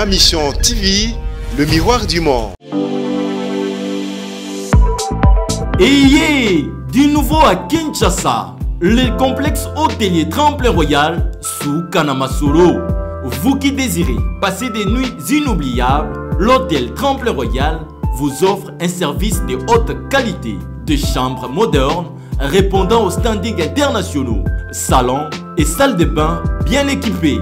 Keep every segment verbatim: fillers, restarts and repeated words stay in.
Ma Mission T V, le miroir du monde. Ayez du nouveau à Kinshasa, le complexe hôtelier Tremplin Royal sous Kanamasolo. Vous qui désirez passer des nuits inoubliables, l'hôtel Tremplin Royal vous offre un service de haute qualité, de chambres modernes répondant aux standards internationaux, salons et salles de bain bien équipées.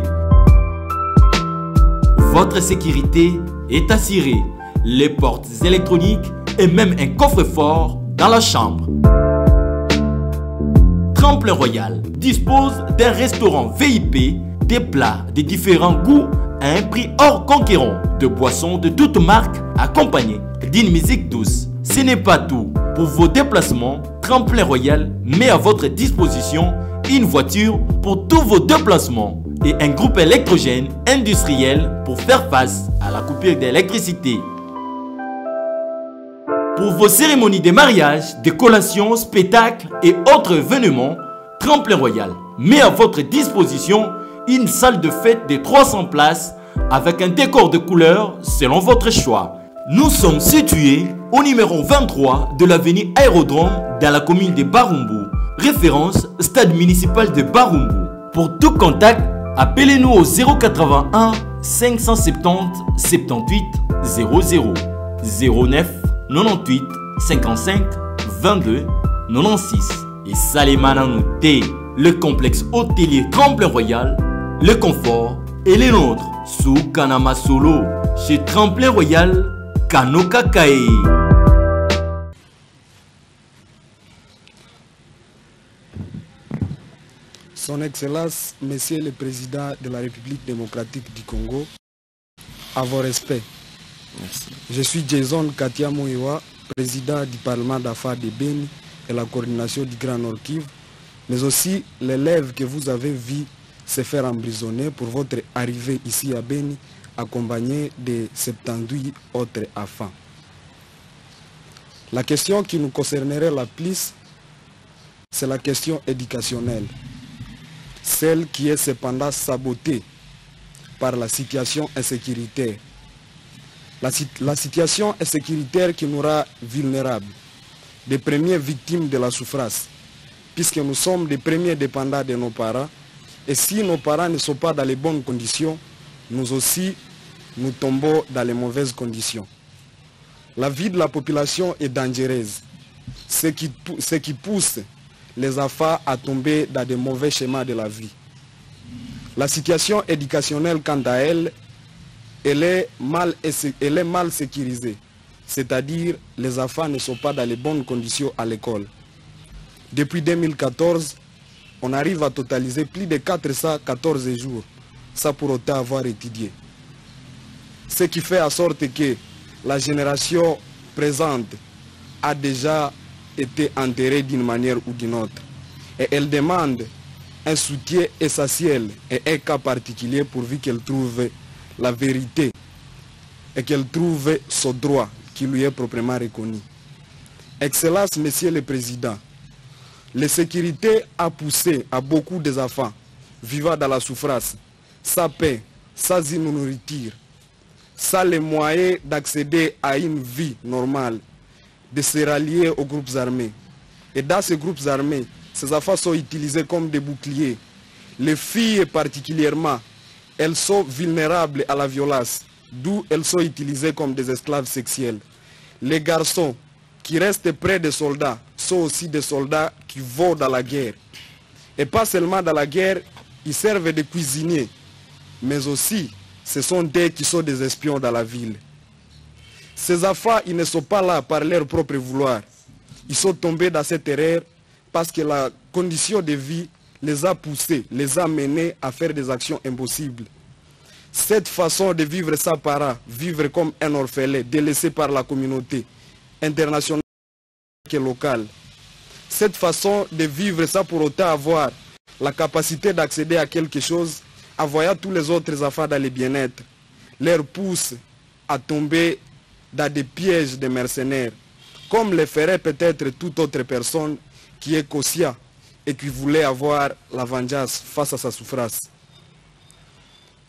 Votre sécurité est assurée, les portes électroniques et même un coffre-fort dans la chambre. Tremplin Royal dispose d'un restaurant V I P, des plats de différents goûts à un prix hors conquérant, de boissons de toutes marques accompagnées d'une musique douce. Ce n'est pas tout. Pour vos déplacements, Tremplin Royal met à votre disposition une voiture pour tous vos déplacements et un groupe électrogène industriel pour faire face à la coupure d'électricité. Pour vos cérémonies de mariage, de collations, spectacles et autres événements, Tremplin Royal met à votre disposition une salle de fête de trois cents places avec un décor de couleurs selon votre choix. Nous sommes situés au numéro vingt-trois de l'avenue Aérodrome dans la commune de Barumbu, référence stade municipal de Barumbu. Pour tout contact, appelez-nous au zéro quatre-vingt-un cinq cent soixante-dix soixante-dix-huit zéro zéro zéro neuf quatre-vingt-huit cinquante-cinq vingt-deux quatre-vingt-seize. Et Salimana Nouté, le complexe hôtelier Tremplin Royal, le confort et les nôtres sous Kanamasolo, chez Tremplin Royal, Kanokakae. Son Excellence, Monsieur le Président de la République démocratique du Congo, à vos respects. Merci. Je suis Jason Katia Moiwa, président du Parlement d'Affaires de Beni et la coordination du Grand Nord Kivu, mais aussi l'élève que vous avez vu se faire emprisonner pour votre arrivée ici à Beni, accompagné de soixante-dix autres enfants. La question qui nous concernerait la plus, c'est la question éducationnelle, celle qui est cependant sabotée par la situation insécuritaire. La, la situation insécuritaire qui nous rend vulnérables, des premières victimes de la souffrance, puisque nous sommes des premiers dépendants de nos parents, et si nos parents ne sont pas dans les bonnes conditions, nous aussi, nous tombons dans les mauvaises conditions. La vie de la population est dangereuse, ce qui, ce qui pousse les enfants à tomber dans de mauvais schémas de la vie. La situation éducationnelle, quant à elle, elle est mal, elle est mal sécurisée, c'est-à-dire les enfants ne sont pas dans les bonnes conditions à l'école. Depuis deux mille quatorze, on arrive à totaliser plus de quatre cent quatorze jours, sans pour autant avoir étudié. Ce qui fait en sorte que la génération présente a déjà été enterrée d'une manière ou d'une autre. Et elle demande un soutien essentiel et un cas particulier pourvu qu'elle trouve la vérité et qu'elle trouve son droit qui lui est proprement reconnu. Excellence, Monsieur le Président, l'insécurité a poussé à beaucoup des enfants vivant dans la souffrance, sans pain, sans une nourriture, sans les moyens d'accéder à une vie normale, de se rallier aux groupes armés. Et dans ces groupes armés, ces enfants sont utilisés comme des boucliers. Les filles particulièrement, elles sont vulnérables à la violence, d'où elles sont utilisées comme des esclaves sexuels. Les garçons qui restent près des soldats sont aussi des soldats qui vont dans la guerre. Et pas seulement dans la guerre, ils servent de cuisiniers, mais aussi ce sont eux qui sont des espions dans la ville. Ces enfants, ils ne sont pas là par leur propre vouloir. Ils sont tombés dans cette erreur parce que la condition de vie les a poussés, les a menés à faire des actions impossibles. Cette façon de vivre sans parents, vivre comme un orphelin, délaissé par la communauté internationale et locale, cette façon de vivre sans pour autant avoir la capacité d'accéder à quelque chose, en voyant tous les autres enfants dans le bien-être, leur pousse à tomber dans des pièges de mercenaires, comme le ferait peut-être toute autre personne qui est conscient et qui voulait avoir la vengeance face à sa souffrance.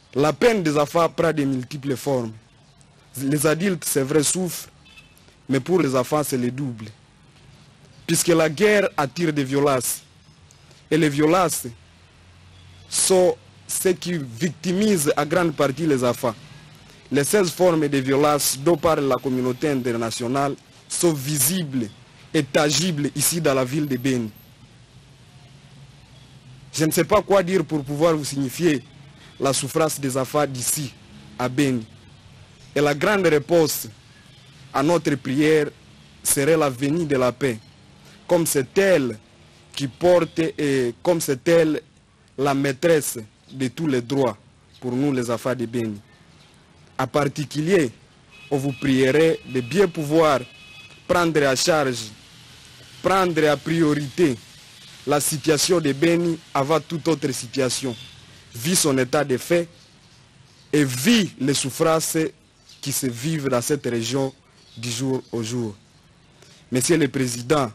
La peine des enfants prend de multiples formes. Les adultes, c'est vrai, souffrent, mais pour les enfants, c'est le double. Puisque la guerre attire des violences. Et les violences sont ce qui victimise à grande partie les enfants. Les seize formes de violence dont parle la communauté internationale sont visibles et tangibles ici dans la ville de Beni. Je ne sais pas quoi dire pour pouvoir vous signifier la souffrance des enfants d'ici, à Beni. Et la grande réponse à notre prière serait la venue de la paix. Comme c'est elle qui porte et comme c'est elle la maîtresse de tous les droits pour nous les enfants de Beni. En particulier, on vous prierait de bien pouvoir prendre à charge, prendre à priorité la situation de Beni avant toute autre situation, vu son état de fait et vu les souffrances qui se vivent dans cette région du jour au jour. Monsieur le Président,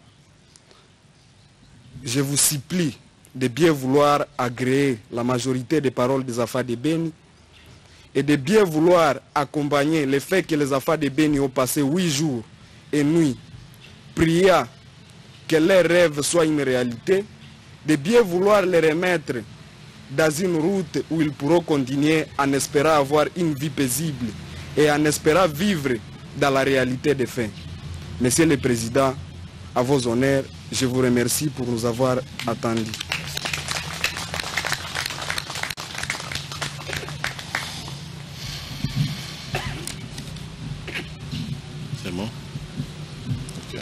je vous supplie de bien vouloir agréer la majorité des paroles des enfants de Beni et de bien vouloir accompagner le fait que les enfants de Beni ont passé huit jours et nuits priant que leurs rêves soient une réalité, de bien vouloir les remettre dans une route où ils pourront continuer en espérant avoir une vie paisible et en espérant vivre dans la réalité des faits. Monsieur le Président, à vos honneurs, je vous remercie pour nous avoir attendus. C'est bon? Okay.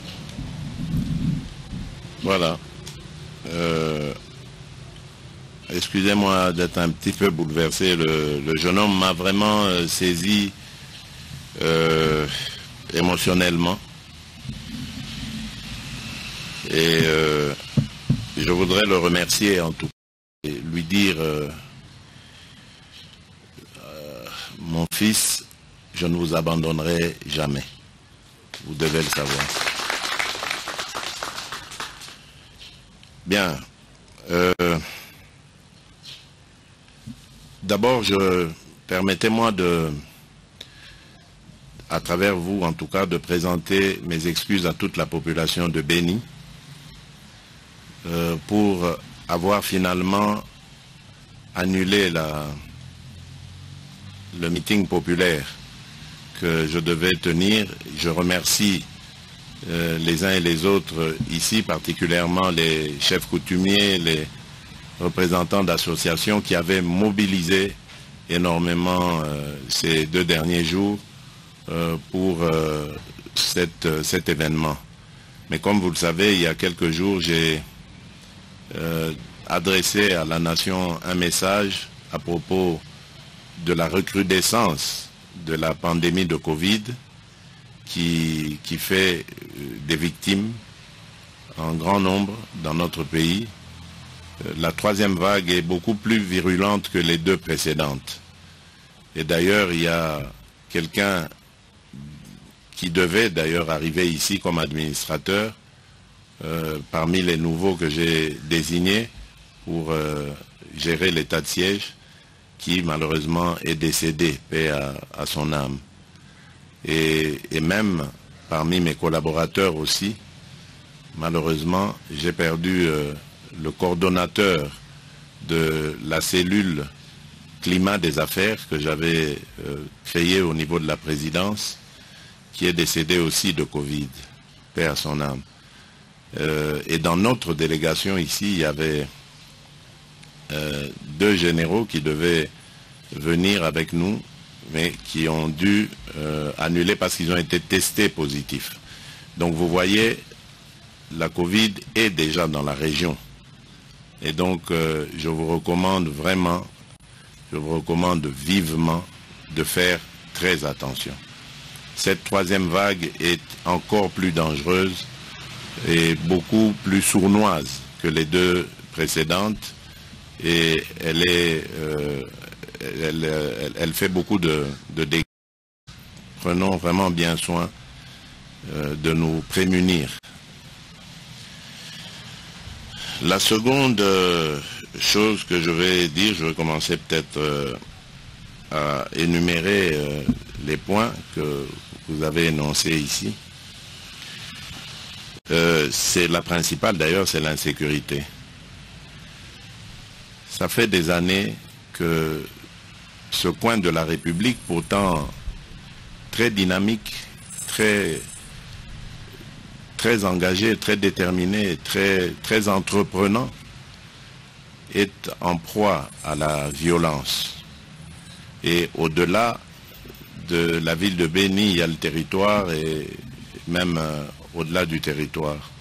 Voilà. Euh, Excusez-moi d'être un petit peu bouleversé. Le, le jeune homme m'a vraiment euh, saisi euh, émotionnellement. Et euh, je voudrais le remercier en tout cas et lui dire euh, euh, mon fils, je ne vous abandonnerai jamais. Vous devez le savoir. Bien. Euh, D'abord, je permettez-moi de, à travers vous en tout cas, de présenter mes excuses à toute la population de Beni euh, pour avoir finalement annulé la, le meeting populaire que je devais tenir. Je remercie euh, les uns et les autres ici, particulièrement les chefs coutumiers, les représentants d'associations qui avaient mobilisé énormément euh, ces deux derniers jours euh, pour euh, cette, cet événement. Mais comme vous le savez, il y a quelques jours, j'ai euh, adressé à la nation un message à propos de la recrudescence de la pandémie de Covid qui, qui fait des victimes en grand nombre dans notre pays. La troisième vague est beaucoup plus virulente que les deux précédentes. Et d'ailleurs, il y a quelqu'un qui devait d'ailleurs arriver ici comme administrateur, euh, parmi les nouveaux que j'ai désignés pour euh, gérer l'état de siège, qui malheureusement est décédé, paix à, à son âme. Et, et même parmi mes collaborateurs aussi, malheureusement, j'ai perdu euh, le coordonnateur de la cellule climat des affaires que j'avais euh, créée au niveau de la présidence, qui est décédé aussi de Covid, paix à son âme. Euh, et dans notre délégation ici, il y avait euh, deux généraux qui devaient venir avec nous, mais qui ont dû euh, annuler parce qu'ils ont été testés positifs. Donc vous voyez, la Covid est déjà dans la région. Et donc, euh, je vous recommande vraiment, je vous recommande vivement de faire très attention. Cette troisième vague est encore plus dangereuse et beaucoup plus sournoise que les deux précédentes. Et elle, est, euh, elle, elle, elle fait beaucoup de, de dégâts. Prenons vraiment bien soin euh, de nous prémunir. La seconde euh, chose que je vais dire, je vais commencer peut-être euh, à énumérer euh, les points que vous avez énoncés ici. Euh, c'est la principale d'ailleurs, c'est l'insécurité. Ça fait des années que ce coin de la République, pourtant très dynamique, très, très engagé, très déterminé, très, très entreprenant, est en proie à la violence. Et au-delà de la ville de Béni, il y a le territoire et même euh, au-delà du territoire.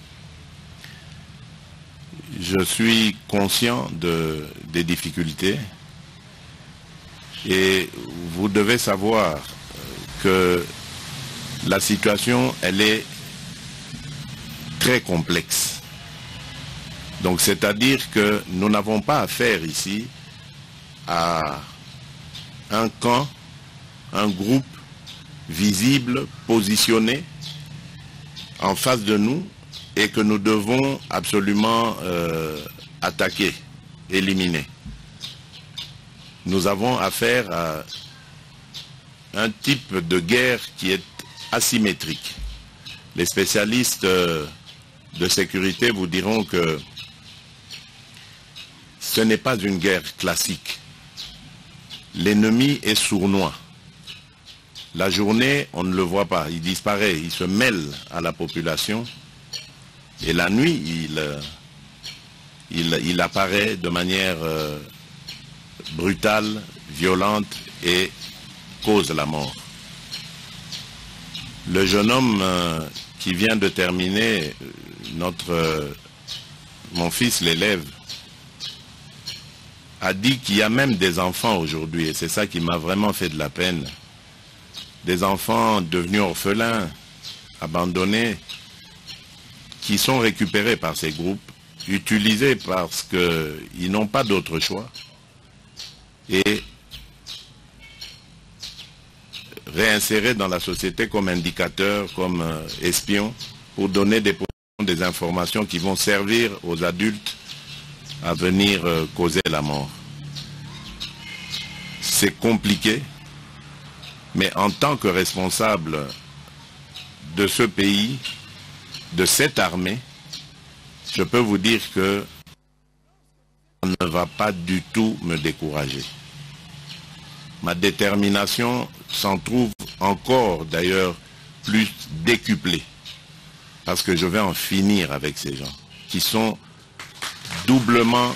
Je suis conscient de, des difficultés et vous devez savoir que la situation, elle est très complexe. Donc c'est-à-dire que nous n'avons pas affaire ici à un camp, un groupe visible, positionné en face de nous et que nous devons absolument euh, attaquer, éliminer. Nous avons affaire à un type de guerre qui est asymétrique. Les spécialistes euh, de sécurité vous diront que ce n'est pas une guerre classique. L'ennemi est sournois. La journée, on ne le voit pas, il disparaît, il se mêle à la population. Et la nuit, il, il, il apparaît de manière euh, brutale, violente et cause la mort. Le jeune homme euh, qui vient de terminer, notre, euh, mon fils l'élève, a dit qu'il y a même des enfants aujourd'hui, et c'est ça qui m'a vraiment fait de la peine. Des enfants devenus orphelins, abandonnés, qui sont récupérés par ces groupes, utilisés parce qu'ils n'ont pas d'autre choix, et réinsérés dans la société comme indicateurs, comme euh, espions, pour donner des, des informations qui vont servir aux adultes à venir euh, causer la mort. C'est compliqué, mais en tant que responsable de ce pays, de cette armée, je peux vous dire que ça ne va pas du tout me décourager. Ma détermination s'en trouve encore d'ailleurs plus décuplée, parce que je vais en finir avec ces gens qui sont doublement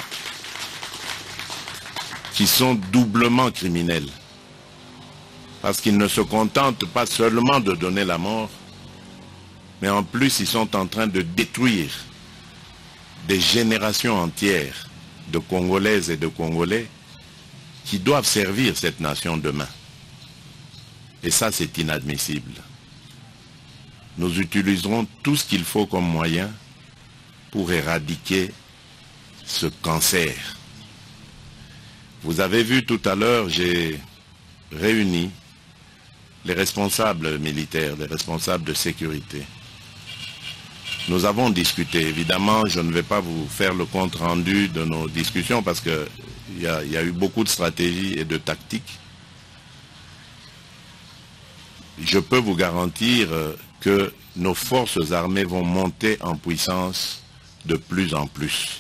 qui sont doublement criminels, parce qu'ils ne se contentent pas seulement de donner la mort, mais en plus ils sont en train de détruire des générations entières de Congolaises et de Congolais qui doivent servir cette nation demain. Et ça, c'est inadmissible. Nous utiliserons tout ce qu'il faut comme moyen pour éradiquer ce cancer. Vous avez vu tout à l'heure, j'ai réuni les responsables militaires, les responsables de sécurité. Nous avons discuté. Évidemment, je ne vais pas vous faire le compte rendu de nos discussions parce qu'il y a, y a eu beaucoup de stratégies et de tactiques. Je peux vous garantir que nos forces armées vont monter en puissance de plus en plus.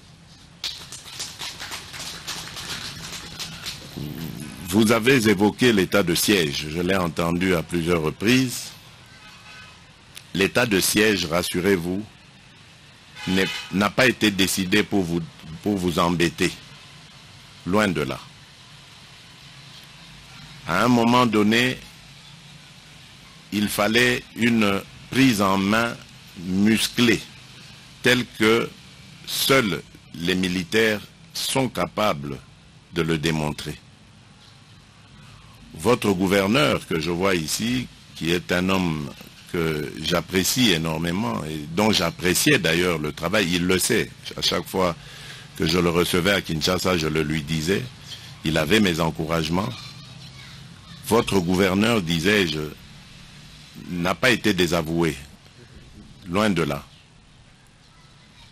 Vous avez évoqué l'état de siège, je l'ai entendu à plusieurs reprises. L'état de siège, rassurez-vous, n'a pas été décidé pour vous, pour vous embêter. Loin de là. À un moment donné, il fallait une prise en main musclée, telle que seuls les militaires sont capables de le démontrer. Votre gouverneur, que je vois ici, qui est un homme que j'apprécie énormément et dont j'appréciais d'ailleurs le travail, il le sait. À chaque fois que je le recevais à Kinshasa, je le lui disais. Il avait mes encouragements. Votre gouverneur, disais-je, n'a pas été désavoué. Loin de là.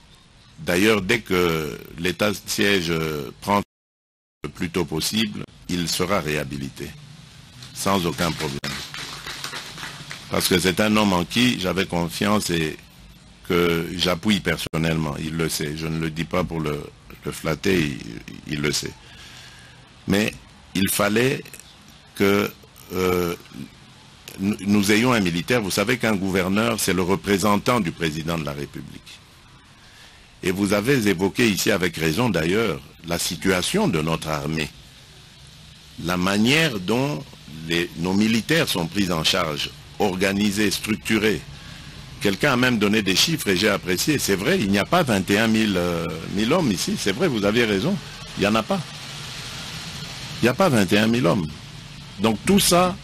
D'ailleurs, dès que l'état de siège prend le plus tôt possible, il sera réhabilité, sans aucun problème. Parce que c'est un homme en qui j'avais confiance et que j'appuie personnellement, il le sait. Je ne le dis pas pour le, le flatter, il, il le sait. Mais il fallait que euh, nous ayons un militaire. Vous savez qu'un gouverneur, c'est le représentant du président de la République. Et vous avez évoqué ici, avec raison d'ailleurs, la situation de notre armée. La manière dont les, nos militaires sont pris en charge, organisés, structurés. Quelqu'un a même donné des chiffres et j'ai apprécié. C'est vrai, il n'y a pas vingt et un mille hommes ici. C'est vrai, vous avez raison. Il n'y en a pas. Il n'y a pas vingt et un mille hommes. Donc tout ça,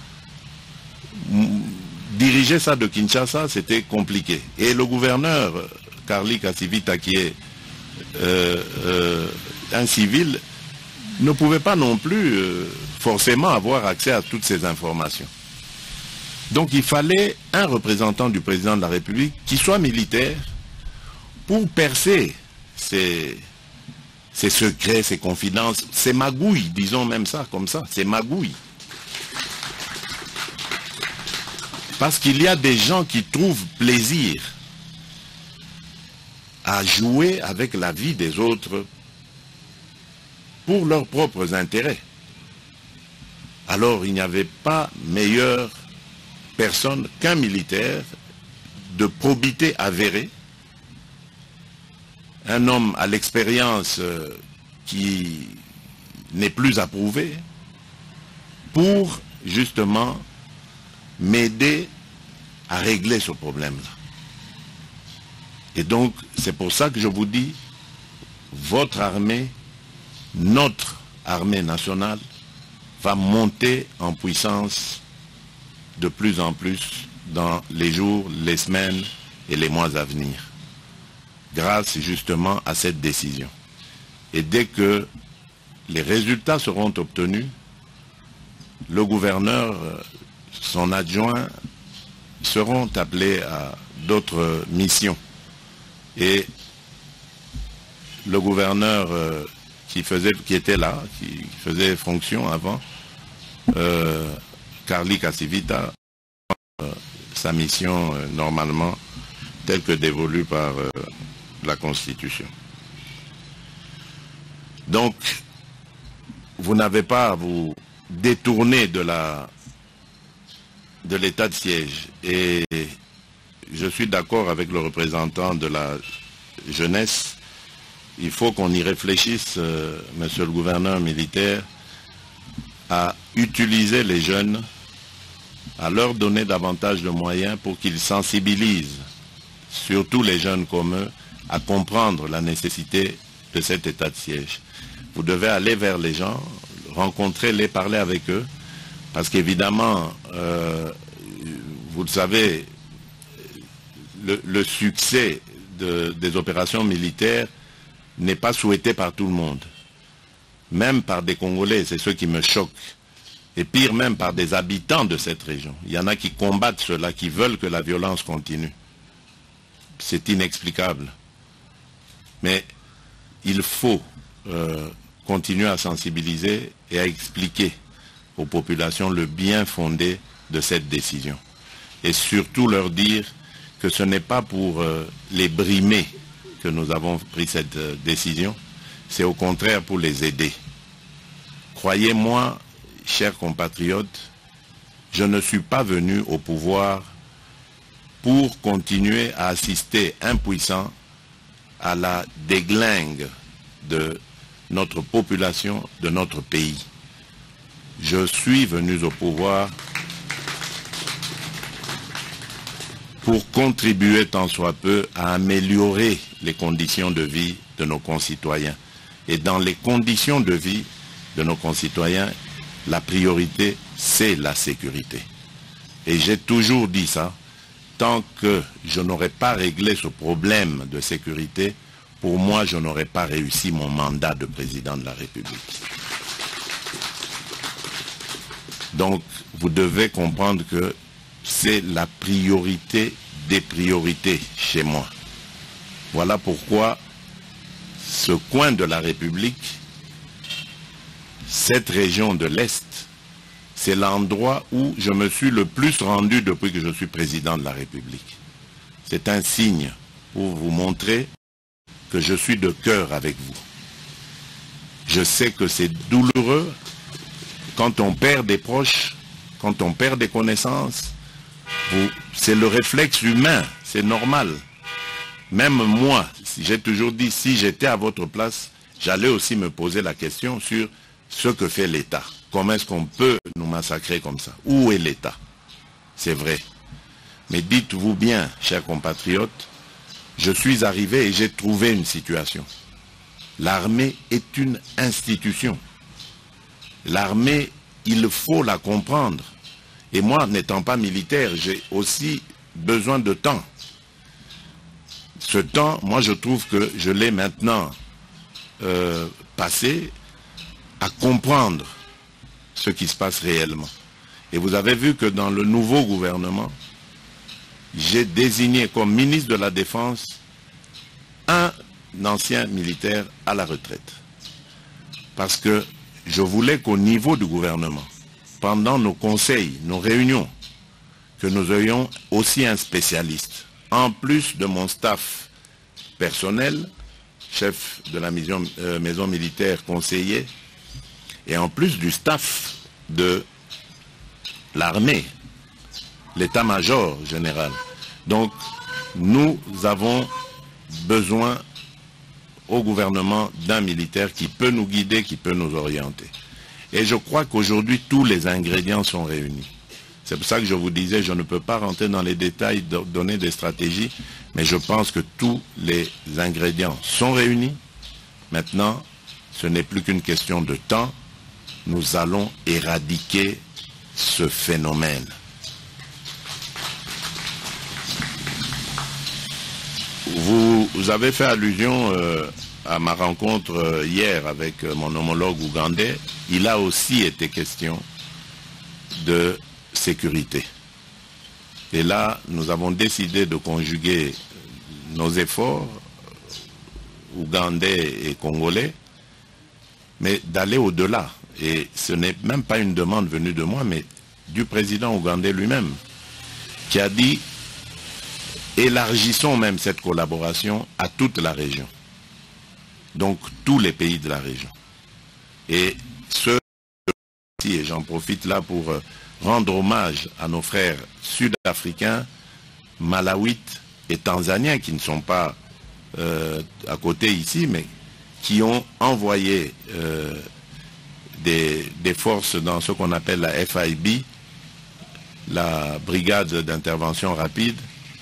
diriger ça de Kinshasa, c'était compliqué. Et le gouverneur, Carly Kasivita, qui est euh, euh, un civil, ne pouvait pas non plus euh, forcément avoir accès à toutes ces informations. Donc il fallait un représentant du président de la République qui soit militaire pour percer ces, ces secrets, ces confidences, ces magouilles, disons même ça comme ça, ces magouilles. Parce qu'il y a des gens qui trouvent plaisir à jouer avec la vie des autres pour leurs propres intérêts. Alors il n'y avait pas meilleure personne qu'un militaire de probité avérée, un homme à l'expérience euh, qui n'est plus approuvé, pour justement m'aider à régler ce problème-là. Et donc, c'est pour ça que je vous dis, votre armée, notre armée nationale, va monter en puissance de plus en plus dans les jours, les semaines et les mois à venir, grâce justement à cette décision. Et dès que les résultats seront obtenus, le gouverneur, son adjoint, seront appelés à d'autres missions. Et le gouverneur euh, qui, faisait, qui était là, qui faisait fonction avant, euh, Carly Kasivita, euh, sa mission euh, normalement telle que dévolue par euh, la Constitution. Donc, vous n'avez pas à vous détourner de la de l'état de siège. Et je suis d'accord avec le représentant de la jeunesse. Il faut qu'on y réfléchisse, euh, monsieur le gouverneur militaire, à utiliser les jeunes, à leur donner davantage de moyens pour qu'ils sensibilisent, surtout les jeunes comme eux, à comprendre la nécessité de cet état de siège. Vous devez aller vers les gens, rencontrer-les, parler avec eux, parce qu'évidemment, euh, vous le savez, le, le succès de, des opérations militaires n'est pas souhaité par tout le monde. Même par des Congolais, c'est ce qui me choque. Et pire même par des habitants de cette région. Il y en a qui combattent cela, qui veulent que la violence continue. C'est inexplicable. Mais il faut euh, continuer à sensibiliser et à expliquer aux populations le bien fondé de cette décision. Et surtout leur dire que ce n'est pas pour euh, les brimer que nous avons pris cette euh, décision, c'est au contraire pour les aider. Croyez-moi, chers compatriotes, je ne suis pas venu au pouvoir pour continuer à assister impuissant à la déglingue de notre population, de notre pays. Je suis venu au pouvoir pour contribuer tant soit peu à améliorer les conditions de vie de nos concitoyens. Et dans les conditions de vie de nos concitoyens, la priorité, c'est la sécurité. Et j'ai toujours dit ça, tant que je n'aurai pas réglé ce problème de sécurité, pour moi, je n'aurai pas réussi mon mandat de président de la République. Donc, vous devez comprendre que c'est la priorité des priorités chez moi. Voilà pourquoi ce coin de la République, cette région de l'Est, c'est l'endroit où je me suis le plus rendu depuis que je suis président de la République. C'est un signe pour vous montrer que je suis de cœur avec vous. Je sais que c'est douloureux quand on perd des proches, quand on perd des connaissances. C'est le réflexe humain, c'est normal. Même moi, j'ai toujours dit, si j'étais à votre place, j'allais aussi me poser la question sur ce que fait l'État. Comment est-ce qu'on peut nous massacrer comme ça? Où est l'État? C'est vrai. Mais dites-vous bien, chers compatriotes, je suis arrivé et j'ai trouvé une situation. L'armée est une institution. L'armée, il faut la comprendre. Et moi, n'étant pas militaire, j'ai aussi besoin de temps. Ce temps, moi je trouve que je l'ai maintenant euh, passé à comprendre ce qui se passe réellement. Et vous avez vu que dans le nouveau gouvernement, j'ai désigné comme ministre de la Défense un ancien militaire à la retraite. Parce que je voulais qu'au niveau du gouvernement, pendant nos conseils, nos réunions, que nous ayons aussi un spécialiste. En plus de mon staff personnel, chef de la maison, euh, maison militaire conseiller, et en plus du staff de l'armée, l'état-major général. Donc, nous avons besoin au gouvernement d'un militaire qui peut nous guider, qui peut nous orienter. Et je crois qu'aujourd'hui, tous les ingrédients sont réunis. C'est pour ça que je vous disais, je ne peux pas rentrer dans les détails, donner des stratégies, mais je pense que tous les ingrédients sont réunis. Maintenant, ce n'est plus qu'une question de temps. Nous allons éradiquer ce phénomène. Vous, vous avez fait allusion euh, à ma rencontre euh, hier avec euh, mon homologue ougandais. Il a aussi été question de sécurité. Et là, nous avons décidé de conjuguer nos efforts, ougandais et congolais, mais d'aller au-delà. Et ce n'est même pas une demande venue de moi, mais du président ougandais lui-même, qui a dit, élargissons même cette collaboration à toute la région. Donc, tous les pays de la région. Et ce, et j'en profite là pour rendre hommage à nos frères sud-africains, malawites et tanzaniens, qui ne sont pas euh, à côté ici, mais qui ont envoyé euh, des, des forces dans ce qu'on appelle la F I B, la brigade d'intervention rapide.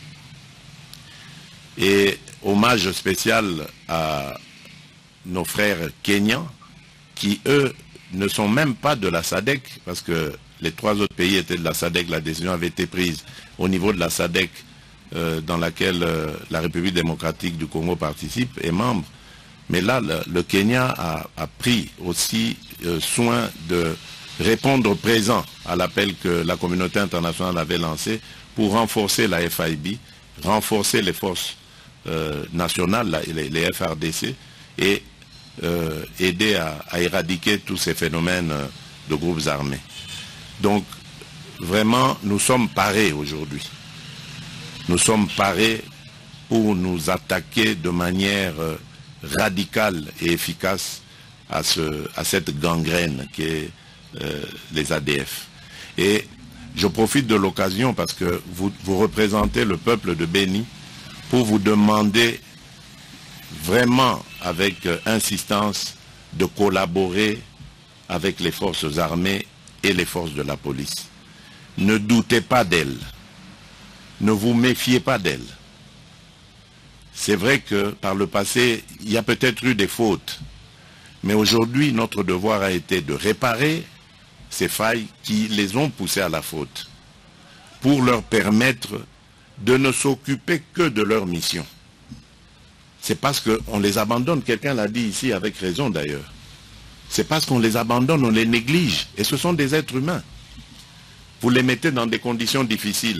Et hommage spécial à nos frères kenyans, qui eux ne sont même pas de la SADC, parce que les trois autres pays étaient de la SADC, la décision avait été prise au niveau de la SADC, euh, dans laquelle euh, la République démocratique du Congo participe, est membre. Mais là, le, le Kenya a, a pris aussi euh, soin de répondre présent à l'appel que la communauté internationale avait lancé pour renforcer la F I B, renforcer les forces euh, nationales, la, les, les F R D C, et euh, aider à, à éradiquer tous ces phénomènes euh, de groupes armés. Donc, vraiment, nous sommes parés aujourd'hui. Nous sommes parés pour nous attaquer de manière euh, radicale et efficace à, ce, à cette gangrène qui est euh, les A D F. Et je profite de l'occasion parce que vous, vous représentez le peuple de Béni pour vous demander vraiment avec euh, insistance de collaborer avec les forces armées et les forces de la police. Ne doutez pas d'elles. Ne vous méfiez pas d'elles. C'est vrai que par le passé, il y a peut-être eu des fautes. Mais aujourd'hui, notre devoir a été de réparer ces failles qui les ont poussés à la faute, pour leur permettre de ne s'occuper que de leur mission. C'est parce qu'on les abandonne, quelqu'un l'a dit ici avec raison d'ailleurs. C'est parce qu'on les abandonne, on les néglige. Et ce sont des êtres humains. Vous les mettez dans des conditions difficiles.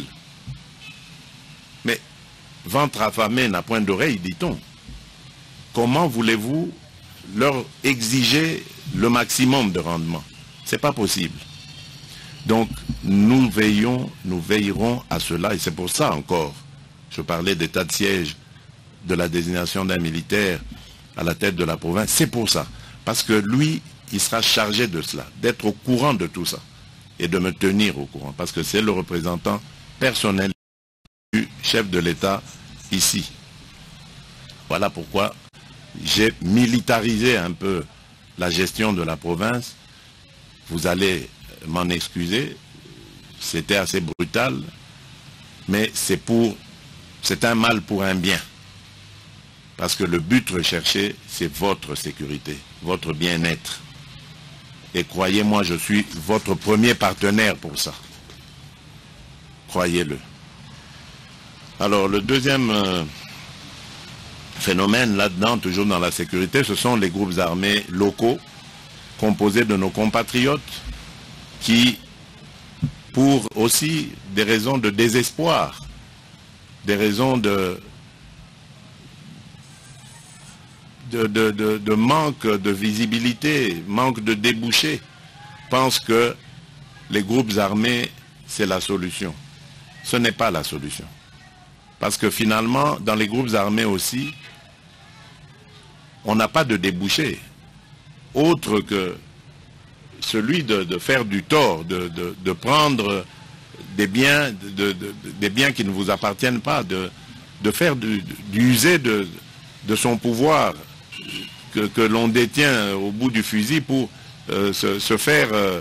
Mais ventre affamé n'a point d'oreille, dit-on. Comment voulez-vous leur exiger le maximum de rendement. Ce n'est pas possible. Donc nous veillons, nous veillerons à cela, et c'est pour ça encore, je parlais d'état de siège, de la désignation d'un militaire à la tête de la province, c'est pour ça. Parce que lui, il sera chargé de cela, d'être au courant de tout ça, et de me tenir au courant, parce que c'est le représentant personnel du chef de l'État ici. Voilà pourquoi j'ai militarisé un peu la gestion de la province. Vous allez m'en excuser, c'était assez brutal, mais c'est pour, c'est un mal pour un bien. Parce que le but recherché, c'est votre sécurité, votre bien-être. Et croyez-moi, je suis votre premier partenaire pour ça. Croyez-le. Alors, le deuxième euh, phénomène là-dedans, toujours dans la sécurité, ce sont les groupes armés locaux, composés de nos compatriotes, qui, pour aussi des raisons de désespoir, des raisons de, de, de, de, de manque de visibilité, manque de débouchés, pensent que les groupes armés, c'est la solution. Ce n'est pas la solution. Parce que finalement, dans les groupes armés aussi, on n'a pas de débouché, autre que celui de, de faire du tort, de, de, de prendre des biens, de, de, des biens qui ne vous appartiennent pas, de, de faire d'user de, de son pouvoir que, que l'on détient au bout du fusil pour euh, se, se faire euh,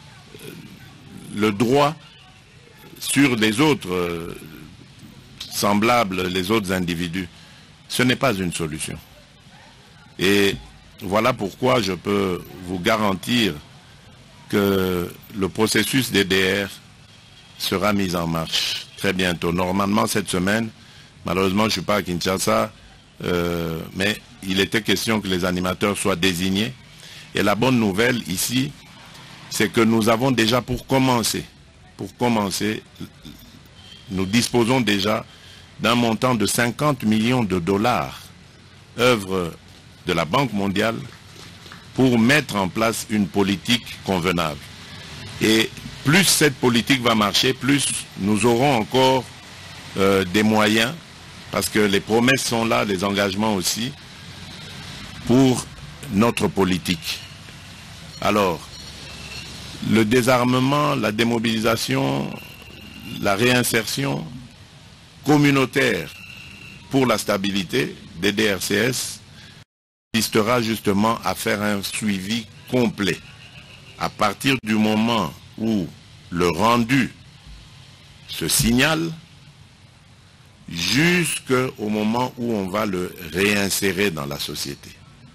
le droit sur les autres euh, semblables, les autres individus. Ce n'est pas une solution. Et voilà pourquoi je peux vous garantir que le processus D D R sera mis en marche très bientôt. Normalement cette semaine, malheureusement je ne suis pas à Kinshasa, euh, mais il était question que les animateurs soient désignés. Et la bonne nouvelle ici, c'est que nous avons déjà pour commencer, pour commencer, nous disposons déjà d'un montant de cinquante millions de dollars, œuvre de la Banque mondiale, pour mettre en place une politique convenable. Et plus cette politique va marcher, plus nous aurons encore euh, des moyens, parce que les promesses sont là, les engagements aussi, pour notre politique. Alors, le désarmement, la démobilisation, la réinsertion communautaire pour la stabilité des D R C S consistera justement à faire un suivi complet. À partir du moment où le rendu se signale, jusqu'au moment où on va le réinsérer dans la société.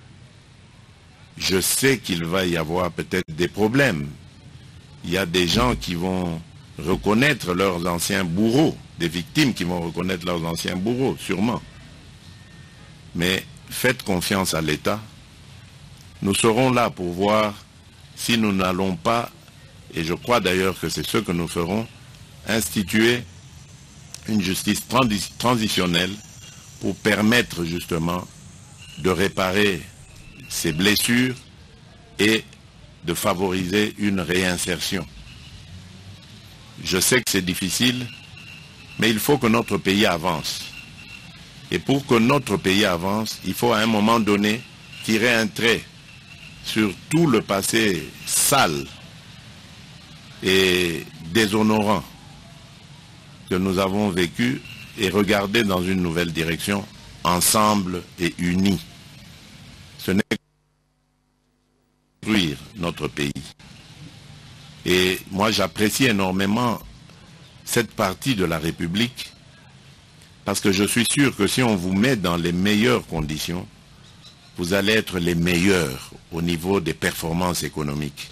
Je sais qu'il va y avoir peut-être des problèmes. Il y a des gens qui vont reconnaître leurs anciens bourreaux, des victimes qui vont reconnaître leurs anciens bourreaux, sûrement. Mais faites confiance à l'État. Nous serons là pour voir si nous n'allons pas, et je crois d'ailleurs que c'est ce que nous ferons, instituer une justice transi- transitionnelle pour permettre justement de réparer ces blessures et de favoriser une réinsertion. Je sais que c'est difficile, mais il faut que notre pays avance. Et pour que notre pays avance, il faut à un moment donné tirer un trait sur tout le passé sale et déshonorant que nous avons vécu et regarder dans une nouvelle direction, ensemble et unis. Ce n'est que construire notre pays. Et moi j'apprécie énormément cette partie de la République, parce que je suis sûr que si on vous met dans les meilleures conditions, vous allez être les meilleurs au niveau des performances économiques.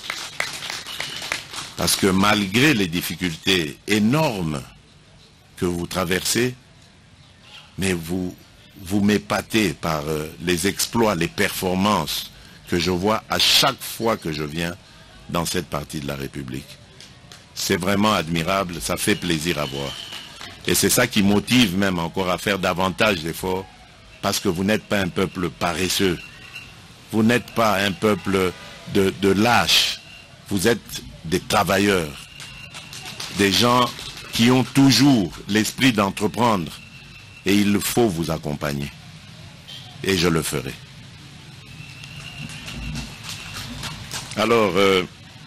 Parce que malgré les difficultés énormes que vous traversez, mais vous vous m'épatez par euh, les exploits, les performances que je vois à chaque fois que je viens dans cette partie de la République. C'est vraiment admirable, ça fait plaisir à voir. Et c'est ça qui motive même encore à faire davantage d'efforts, parce que vous n'êtes pas un peuple paresseux. Vous n'êtes pas un peuple de, de lâches. Vous êtes des travailleurs. Des gens qui ont toujours l'esprit d'entreprendre. Et il faut vous accompagner. Et je le ferai. Alors, euh,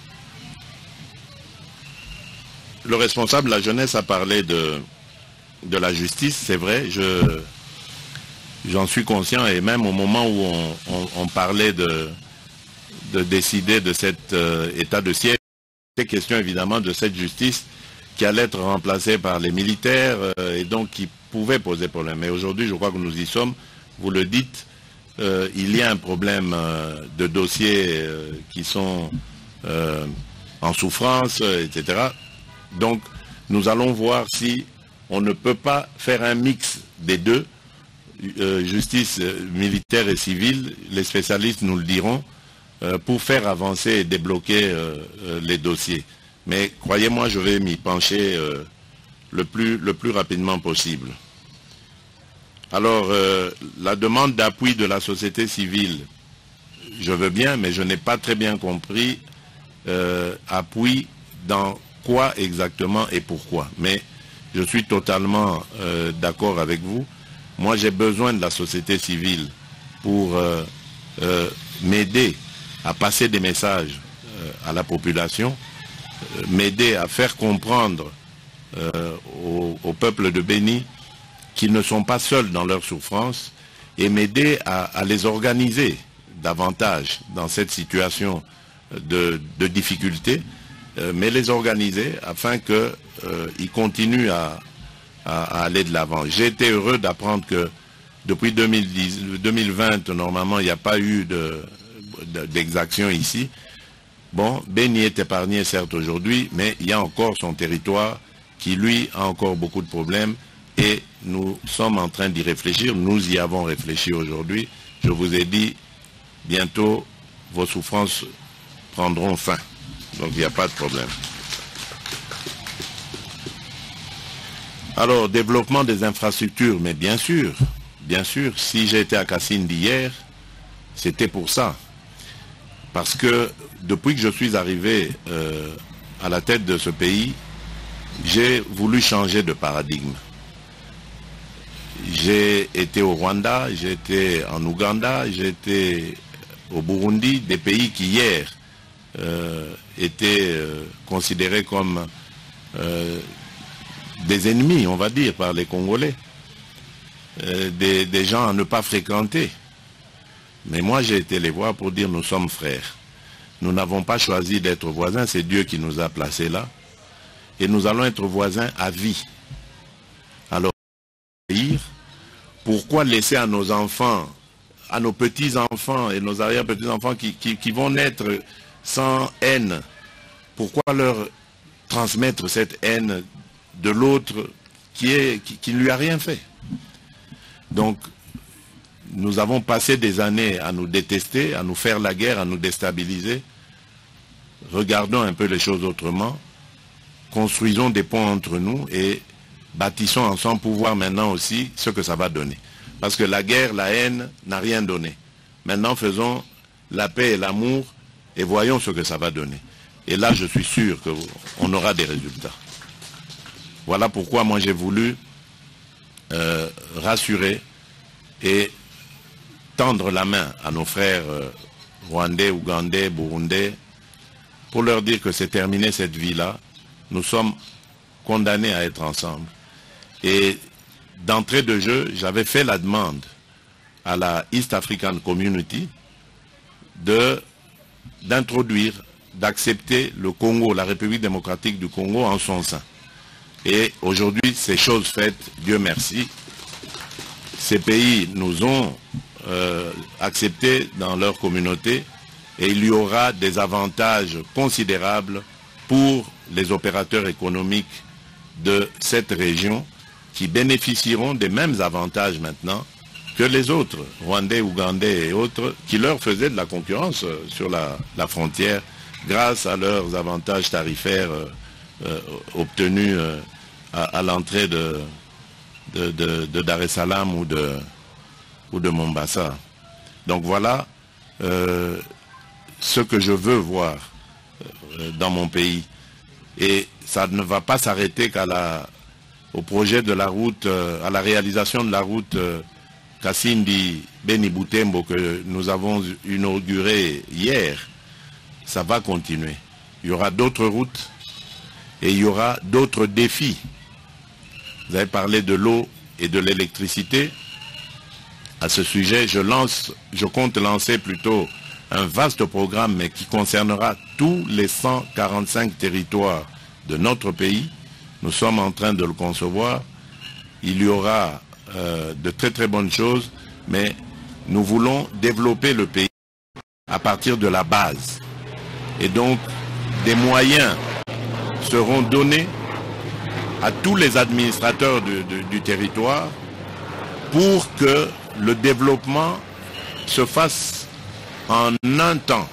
le responsable de la jeunesse a parlé de, de la justice, c'est vrai, je, j'en suis conscient, et même au moment où on, on, on parlait de, de décider de cet euh, état de siège, c'était question évidemment de cette justice qui allait être remplacée par les militaires euh, et donc qui pouvait poser problème. Mais aujourd'hui, je crois que nous y sommes, vous le dites, euh, il y a un problème euh, de dossiers euh, qui sont euh, en souffrance, euh, et cetera. Donc, nous allons voir si on ne peut pas faire un mix des deux, euh, justice euh, militaire et civile, les spécialistes nous le diront, euh, pour faire avancer et débloquer euh, euh, les dossiers. Mais croyez-moi, je vais m'y pencher euh, le plus, le plus rapidement possible. Alors, euh, la demande d'appui de la société civile, je veux bien, mais je n'ai pas très bien compris euh, appui dans quoi exactement et pourquoi. Mais je suis totalement euh, d'accord avec vous. Moi, j'ai besoin de la société civile pour euh, euh, m'aider à passer des messages euh, à la population, euh, m'aider à faire comprendre euh, au, au peuple de Béni qu'ils ne sont pas seuls dans leur souffrance et m'aider à, à les organiser davantage dans cette situation de, de difficulté, euh, mais les organiser afin qu'ils euh, continuent à, à, à aller de l'avant. J'ai été heureux d'apprendre que depuis deux mille dix, deux mille vingt, normalement, il n'y a pas eu de, de, d'exaction ici. Bon, Béni est épargné certes aujourd'hui, mais il y a encore son territoire qui, lui, a encore beaucoup de problèmes. Et nous sommes en train d'y réfléchir, nous y avons réfléchi aujourd'hui. Je vous ai dit, bientôt, vos souffrances prendront fin. Donc il n'y a pas de problème. Alors, développement des infrastructures, mais bien sûr, bien sûr, si j'ai été à Cassine d'hier, c'était pour ça. Parce que depuis que je suis arrivé euh, à la tête de ce pays, j'ai voulu changer de paradigme. J'ai été au Rwanda, j'ai été en Ouganda, j'ai été au Burundi, des pays qui hier euh, étaient euh, considérés comme euh, des ennemis, on va dire, par les Congolais, euh, des, des gens à ne pas fréquenter. Mais moi j'ai été les voir pour dire nous sommes frères. Nous n'avons pas choisi d'être voisins, c'est Dieu qui nous a placés là. Et nous allons être voisins à vie. Alors, pourquoi laisser à nos enfants, à nos petits-enfants et nos arrière-petits-enfants qui, qui, qui vont naître sans haine, pourquoi leur transmettre cette haine de l'autre qui est, qui, qui ne lui a rien fait? Donc, nous avons passé des années à nous détester, à nous faire la guerre, à nous déstabiliser. Regardons un peu les choses autrement. Construisons des ponts entre nous et bâtissons ensemble pour voir maintenant aussi ce que ça va donner. Parce que la guerre, la haine n'a rien donné. Maintenant, faisons la paix et l'amour et voyons ce que ça va donner. Et là, je suis sûr qu'on aura des résultats. Voilà pourquoi moi j'ai voulu euh, rassurer et tendre la main à nos frères euh, rwandais, ougandais, burundais, pour leur dire que c'est terminé cette vie-là. Nous sommes condamnés à être ensemble. Et d'entrée de jeu, j'avais fait la demande à la East African Community de, d'introduire, d'accepter le Congo, la République démocratique du Congo en son sein. Et aujourd'hui, c'est chose faite, Dieu merci. Ces pays nous ont euh, acceptés dans leur communauté et il y aura des avantages considérables pour les opérateurs économiques de cette région qui bénéficieront des mêmes avantages maintenant que les autres, Rwandais, Ougandais et autres, qui leur faisaient de la concurrence sur la, la frontière grâce à leurs avantages tarifaires euh, euh, obtenus euh, à, à l'entrée de, de, de, de Dar es Salaam ou de, ou de Mombasa. Donc voilà, euh, ce que je veux voir euh, dans mon pays. Et ça ne va pas s'arrêter qu'à la, au projet de la route, euh, à la réalisation de la route euh, Kasindi-Beni Butembo que nous avons inaugurée hier. Ça va continuer. Il y aura d'autres routes et il y aura d'autres défis. Vous avez parlé de l'eau et de l'électricité. À ce sujet, je lance, je compte lancer plutôt un vaste programme, mais qui concernera tous les cent quarante-cinq territoires de notre pays. Nous sommes en train de le concevoir. Il y aura euh, de très très bonnes choses, mais nous voulons développer le pays à partir de la base. Et donc, des moyens seront donnés à tous les administrateurs du, du, du territoire pour que le développement se fasse en un temps.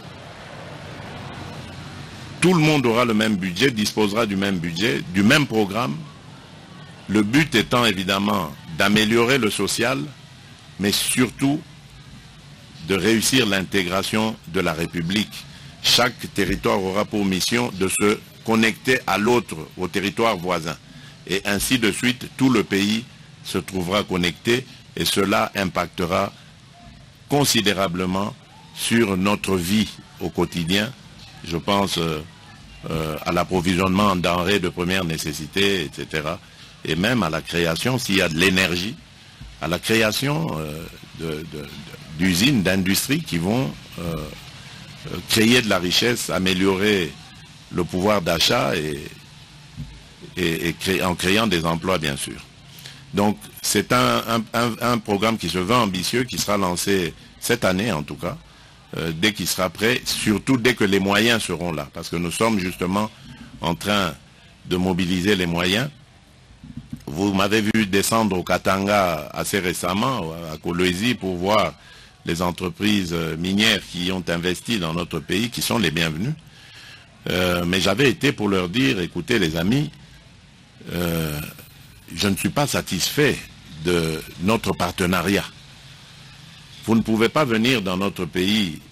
Tout le monde aura le même budget, disposera du même budget, du même programme. Le but étant évidemment d'améliorer le social, mais surtout de réussir l'intégration de la République. Chaque territoire aura pour mission de se connecter à l'autre, au territoire voisin. Et ainsi de suite, tout le pays se trouvera connecté et cela impactera considérablement sur notre vie au quotidien. Je pense euh, euh, à l'approvisionnement en denrées de première nécessité, et cetera. Et même à la création, s'il y a de l'énergie, à la création euh, d'usines, d'industries qui vont euh, créer de la richesse, améliorer le pouvoir d'achat et, et, et créer, en créant des emplois, bien sûr. Donc, c'est un, un, un, un programme qui se veut ambitieux, qui sera lancé cette année, en tout cas, euh, dès qu'il sera prêt, surtout dès que les moyens seront là. Parce que nous sommes justement en train de mobiliser les moyens. Vous m'avez vu descendre au Katanga assez récemment, à Kolwezi, pour voir les entreprises minières qui ont investi dans notre pays, qui sont les bienvenues. Euh, mais j'avais été pour leur dire, écoutez les amis, euh, je ne suis pas satisfait de notre partenariat. Vous ne pouvez pas venir dans notre pays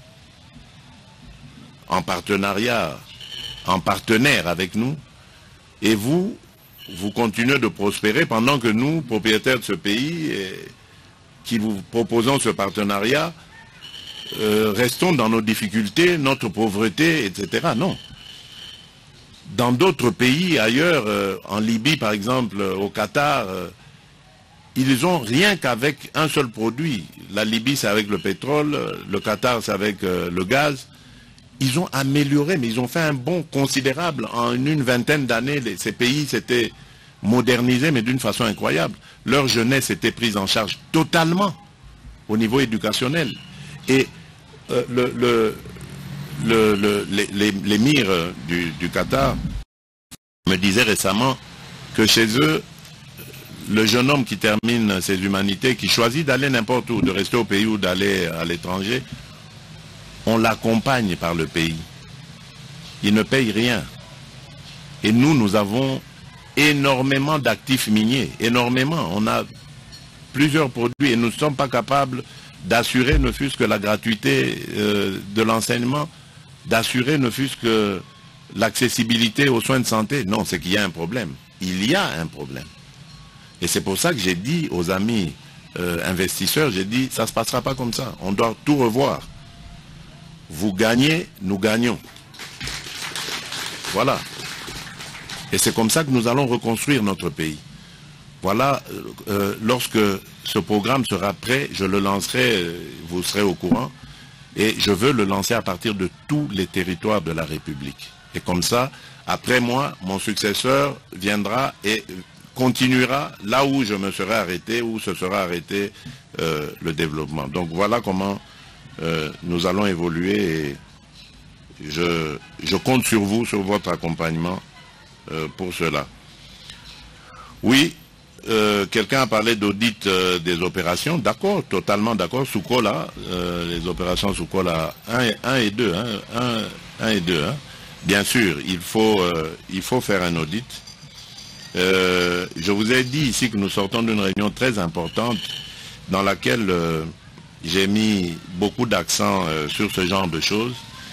en partenariat, en partenaire avec nous, et vous, vous continuez de prospérer pendant que nous, propriétaires de ce pays, et, qui vous proposons ce partenariat, euh, restons dans nos difficultés, notre pauvreté, et cetera. Non. Dans d'autres pays ailleurs, euh, en Libye par exemple, au Qatar, euh, ils ont rien qu'avec un seul produit. La Libye c'est avec le pétrole, le Qatar c'est avec euh, le gaz. Ils ont amélioré, mais ils ont fait un bond considérable. En une vingtaine d'années, ces pays s'étaient modernisés, mais d'une façon incroyable. Leur jeunesse était prise en charge totalement au niveau éducationnel. Et euh, le... le Le, le, l'émir du, du Qatar me disait récemment que chez eux, le jeune homme qui termine ses humanités, qui choisit d'aller n'importe où, de rester au pays ou d'aller à l'étranger, on l'accompagne par le pays. Il ne paye rien. Et nous, nous avons énormément d'actifs miniers, énormément. On a plusieurs produits et nous ne sommes pas capables d'assurer ne fût-ce que la gratuité euh, de l'enseignement, d'assurer ne fût-ce que l'accessibilité aux soins de santé. Non, c'est qu'il y a un problème. Il y a un problème. Et c'est pour ça que j'ai dit aux amis euh, investisseurs, j'ai dit, ça ne se passera pas comme ça. On doit tout revoir. Vous gagnez, nous gagnons. Voilà. Et c'est comme ça que nous allons reconstruire notre pays. Voilà, euh, lorsque ce programme sera prêt, je le lancerai, vous serez au courant. Et je veux le lancer à partir de tous les territoires de la République. Et comme ça, après moi, mon successeur viendra et continuera là où je me serai arrêté, où se sera arrêté euh, le développement. Donc voilà comment euh, nous allons évoluer et je, je compte sur vous, sur votre accompagnement euh, pour cela. Oui. Euh, quelqu'un a parlé d'audit euh, des opérations, d'accord, totalement d'accord, Soukola, euh, les opérations Soukola un et deux, hein, un et deux, hein. Bien sûr, il faut, euh, il faut faire un audit. Euh, je vous ai dit ici que nous sortons d'une réunion très importante dans laquelle euh, j'ai mis beaucoup d'accent euh, sur ce genre de choses.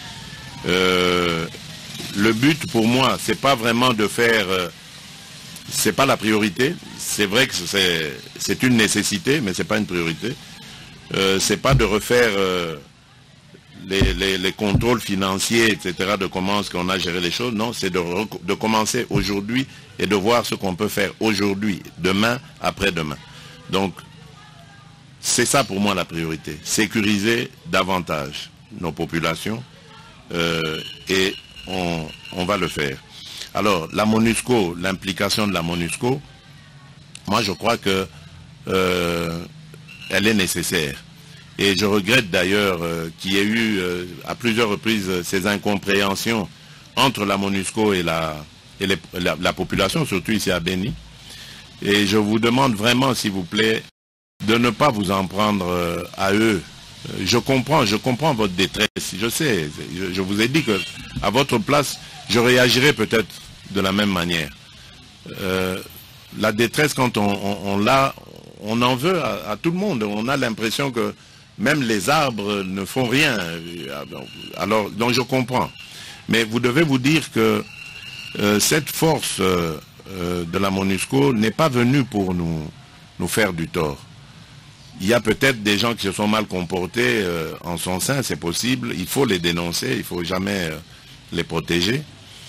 Euh, le but pour moi, c'est pas vraiment de faire, euh, c'est pas la priorité. C'est vrai que c'est une nécessité, mais c'est pas une priorité. Euh, c'est pas de refaire euh, les, les, les contrôles financiers, et cetera, de comment est-ce qu'on a géré les choses. Non, c'est de, de commencer aujourd'hui et de voir ce qu'on peut faire aujourd'hui, demain, après-demain. Donc, c'est ça pour moi la priorité. Sécuriser davantage nos populations euh, et on, on va le faire. Alors, la MONUSCO, l'implication de la MONUSCO, moi je crois que euh, elle est nécessaire. Et je regrette d'ailleurs euh, qu'il y ait eu euh, à plusieurs reprises euh, ces incompréhensions entre la MONUSCO et, la, et les, la, la population, surtout ici à Béni. Et je vous demande vraiment, s'il vous plaît, de ne pas vous en prendre euh, à eux. Je comprends, je comprends votre détresse. Je sais, je, je vous ai dit que à votre place, je réagirais peut-être de la même manière. Euh, la détresse, quand on, on, on l'a, on en veut à, à tout le monde. On a l'impression que même les arbres ne font rien. Alors, donc je comprends. Mais vous devez vous dire que euh, cette force euh, euh, de la MONUSCO n'est pas venue pour nous, nous faire du tort. Il y a peut-être des gens qui se sont mal comportés euh, en son sein, c'est possible. Il faut les dénoncer, il ne faut jamais euh, les protéger.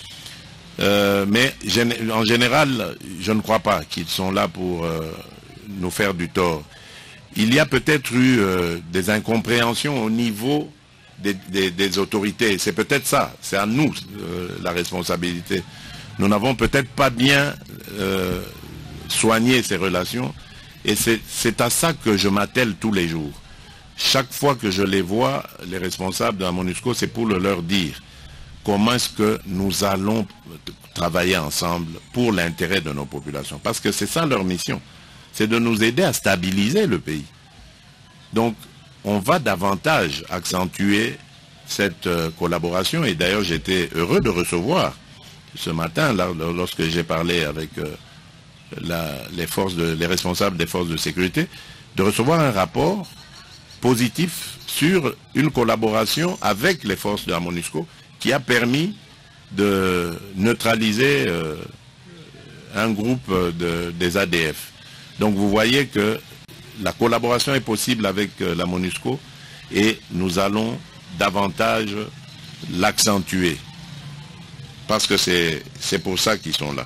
Euh, mais en général, je ne crois pas qu'ils sont là pour euh, nous faire du tort. Il y a peut-être eu euh, des incompréhensions au niveau des, des, des autorités. C'est peut-être ça, c'est à nous euh, la responsabilité. Nous n'avons peut-être pas bien euh, soigné ces relations. Et c'est à ça que je m'attelle tous les jours. Chaque fois que je les vois, les responsables de la MONUSCO, c'est pour le leur dire comment est-ce que nous allons travailler ensemble pour l'intérêt de nos populations. Parce que c'est ça leur mission. C'est de nous aider à stabiliser le pays. Donc, on va davantage accentuer cette euh, collaboration. Et d'ailleurs, j'étais heureux de recevoir ce matin, là, lorsque j'ai parlé avec... Euh, La, les, forces de, les responsables des forces de sécurité, de recevoir un rapport positif sur une collaboration avec les forces de la MONUSCO qui a permis de neutraliser euh, un groupe de, des A D F. Donc vous voyez que la collaboration est possible avec euh, la MONUSCO et nous allons davantage l'accentuer parce que c'est pour ça qu'ils sont là.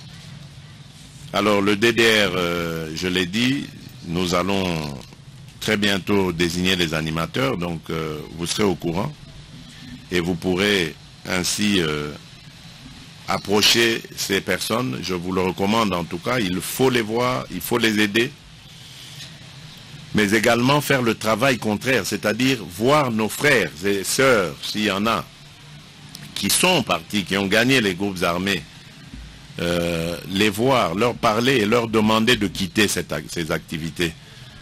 Alors le D D R, euh, je l'ai dit, nous allons très bientôt désigner les animateurs, donc euh, vous serez au courant et vous pourrez ainsi euh, approcher ces personnes. Je vous le recommande en tout cas, il faut les voir, il faut les aider, mais également faire le travail contraire, c'est-à-dire voir nos frères et sœurs, s'il y en a, qui sont partis, qui ont gagné les groupes armés, Euh, les voir, leur parler et leur demander de quitter cette, ces activités.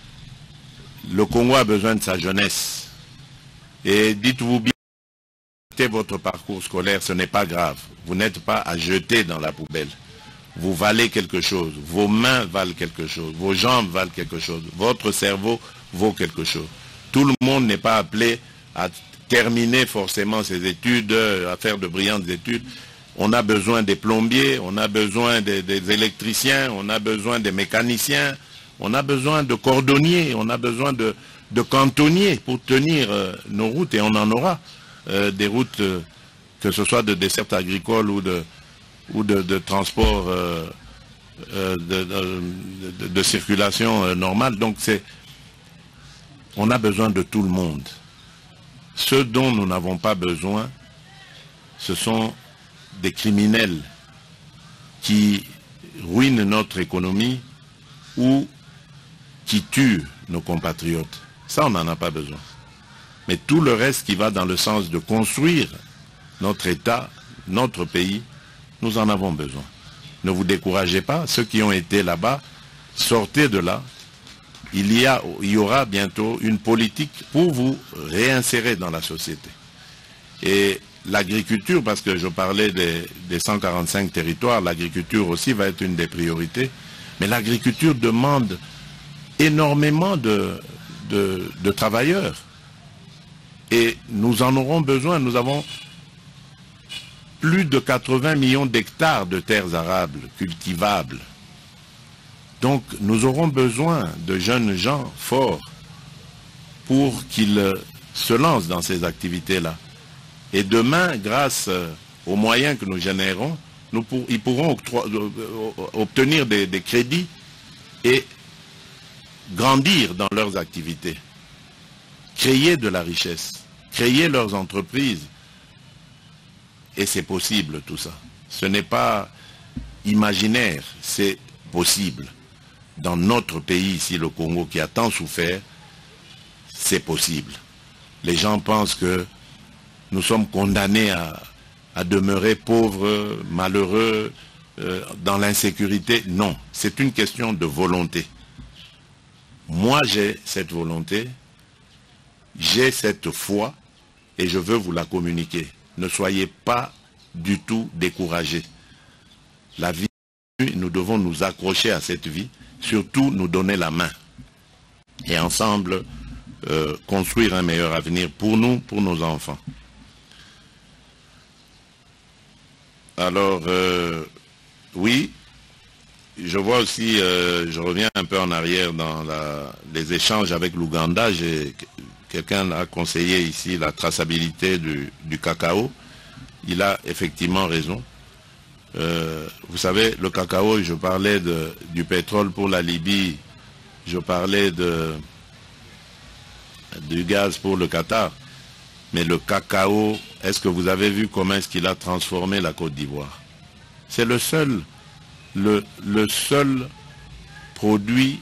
Le Congo a besoin de sa jeunesse. Et dites-vous bien, votre parcours scolaire, ce n'est pas grave. Vous n'êtes pas à jeter dans la poubelle. Vous valez quelque chose. Vos mains valent quelque chose. Vos jambes valent quelque chose. Votre cerveau vaut quelque chose. Tout le monde n'est pas appelé à terminer forcément ses études, à faire de brillantes études. On a besoin des plombiers, on a besoin des, des électriciens, on a besoin des mécaniciens, on a besoin de cordonniers, on a besoin de, de cantonniers pour tenir euh, nos routes, et on en aura euh, des routes, euh, que ce soit de desserte agricole ou de, ou de, de transport euh, euh, de, de, de, de circulation euh, normale. Donc c'est, on a besoin de tout le monde. Ce dont nous n'avons pas besoin, ce sont des criminels qui ruinent notre économie ou qui tuent nos compatriotes. Ça, on n'en a pas besoin. Mais tout le reste qui va dans le sens de construire notre État, notre pays, nous en avons besoin. Ne vous découragez pas. Ceux qui ont été là-bas, sortez de là. Il y a, il y aura bientôt une politique pour vous réinsérer dans la société. Et l'agriculture, parce que je parlais des, des cent quarante-cinq territoires, l'agriculture aussi va être une des priorités. Mais l'agriculture demande énormément de, de, de travailleurs. Et nous en aurons besoin. Nous avons plus de quatre-vingts millions d'hectares de terres arables cultivables. Donc nous aurons besoin de jeunes gens forts pour qu'ils se lancent dans ces activités-là. Et demain, grâce aux moyens que nous générons, nous pour, ils pourront obtenir des, des crédits et grandir dans leurs activités, créer de la richesse, créer leurs entreprises. Et c'est possible tout ça. Ce n'est pas imaginaire, c'est possible. Dans notre pays ici, le Congo, qui a tant souffert, c'est possible. Les gens pensent que nous sommes condamnés à, à demeurer pauvres, malheureux, euh, dans l'insécurité. Non, c'est une question de volonté. Moi, j'ai cette volonté, j'ai cette foi, et je veux vous la communiquer. Ne soyez pas du tout découragés. La vie, nous devons nous accrocher à cette vie, surtout nous donner la main. Et ensemble, euh, construire un meilleur avenir pour nous, pour nos enfants. Alors, euh, oui, je vois aussi, euh, je reviens un peu en arrière dans la, les échanges avec l'Ouganda. Quelqu'un a conseillé ici la traçabilité du, du cacao. Il a effectivement raison. Euh, vous savez, le cacao, je parlais de, du pétrole pour la Libye, je parlais de, du gaz pour le Qatar. Mais le cacao, est-ce que vous avez vu comment est-ce qu'il a transformé la Côte d'Ivoire? C'est le seul, le, le seul produit,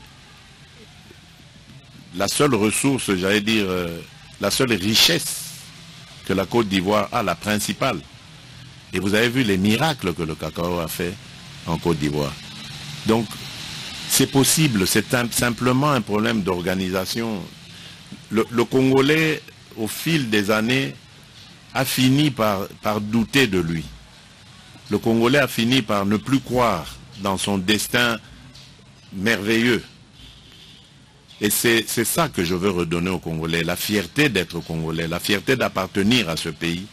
la seule ressource, j'allais dire, euh, la seule richesse que la Côte d'Ivoire a, la principale. Et vous avez vu les miracles que le cacao a fait en Côte d'Ivoire. Donc, c'est possible, c'est un, simplement un problème d'organisation. Le, le Congolais, au fil des années, a fini par, par douter de lui. Le Congolais a fini par ne plus croire dans son destin merveilleux. Et c'est ça que je veux redonner aux Congolais, la fierté d'être Congolais, la fierté d'appartenir à ce pays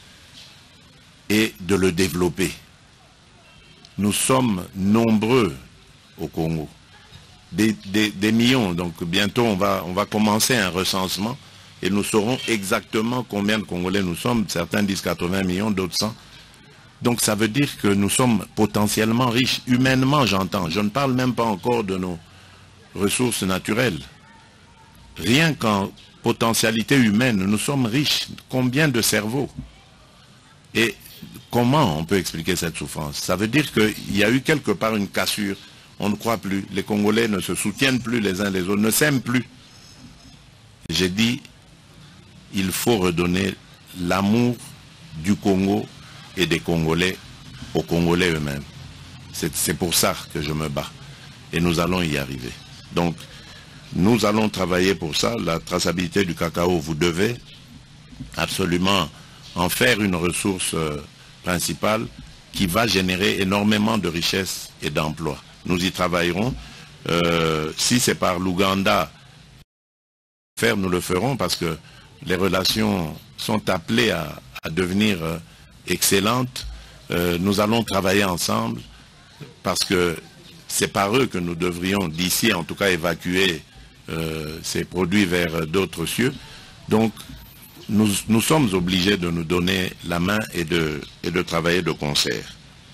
et de le développer. Nous sommes nombreux au Congo, des, des, des millions, donc bientôt on va, on va commencer un recensement et nous saurons exactement combien de Congolais nous sommes. Certains disent quatre-vingts millions, d'autres cent. Donc ça veut dire que nous sommes potentiellement riches, humainement j'entends. Je ne parle même pas encore de nos ressources naturelles. Rien qu'en potentialité humaine, nous sommes riches. Combien de cerveaux? Et comment on peut expliquer cette souffrance? Ça veut dire qu'il y a eu quelque part une cassure. On ne croit plus. Les Congolais ne se soutiennent plus les uns les autres, ne s'aiment plus. J'ai dit, il faut redonner l'amour du Congo et des Congolais aux Congolais eux-mêmes. C'est pour ça que je me bats. Et nous allons y arriver. Donc, nous allons travailler pour ça. La traçabilité du cacao, vous devez absolument en faire une ressource euh, principale qui va générer énormément de richesses et d'emplois. Nous y travaillerons. Euh, si c'est par l'Ouganda, faire, nous le ferons parce que les relations sont appelées à, à devenir euh, excellentes. Euh, nous allons travailler ensemble parce que c'est par eux que nous devrions d'ici en tout cas évacuer euh, ces produits vers d'autres cieux. Donc nous, nous sommes obligés de nous donner la main et de, et de travailler de concert.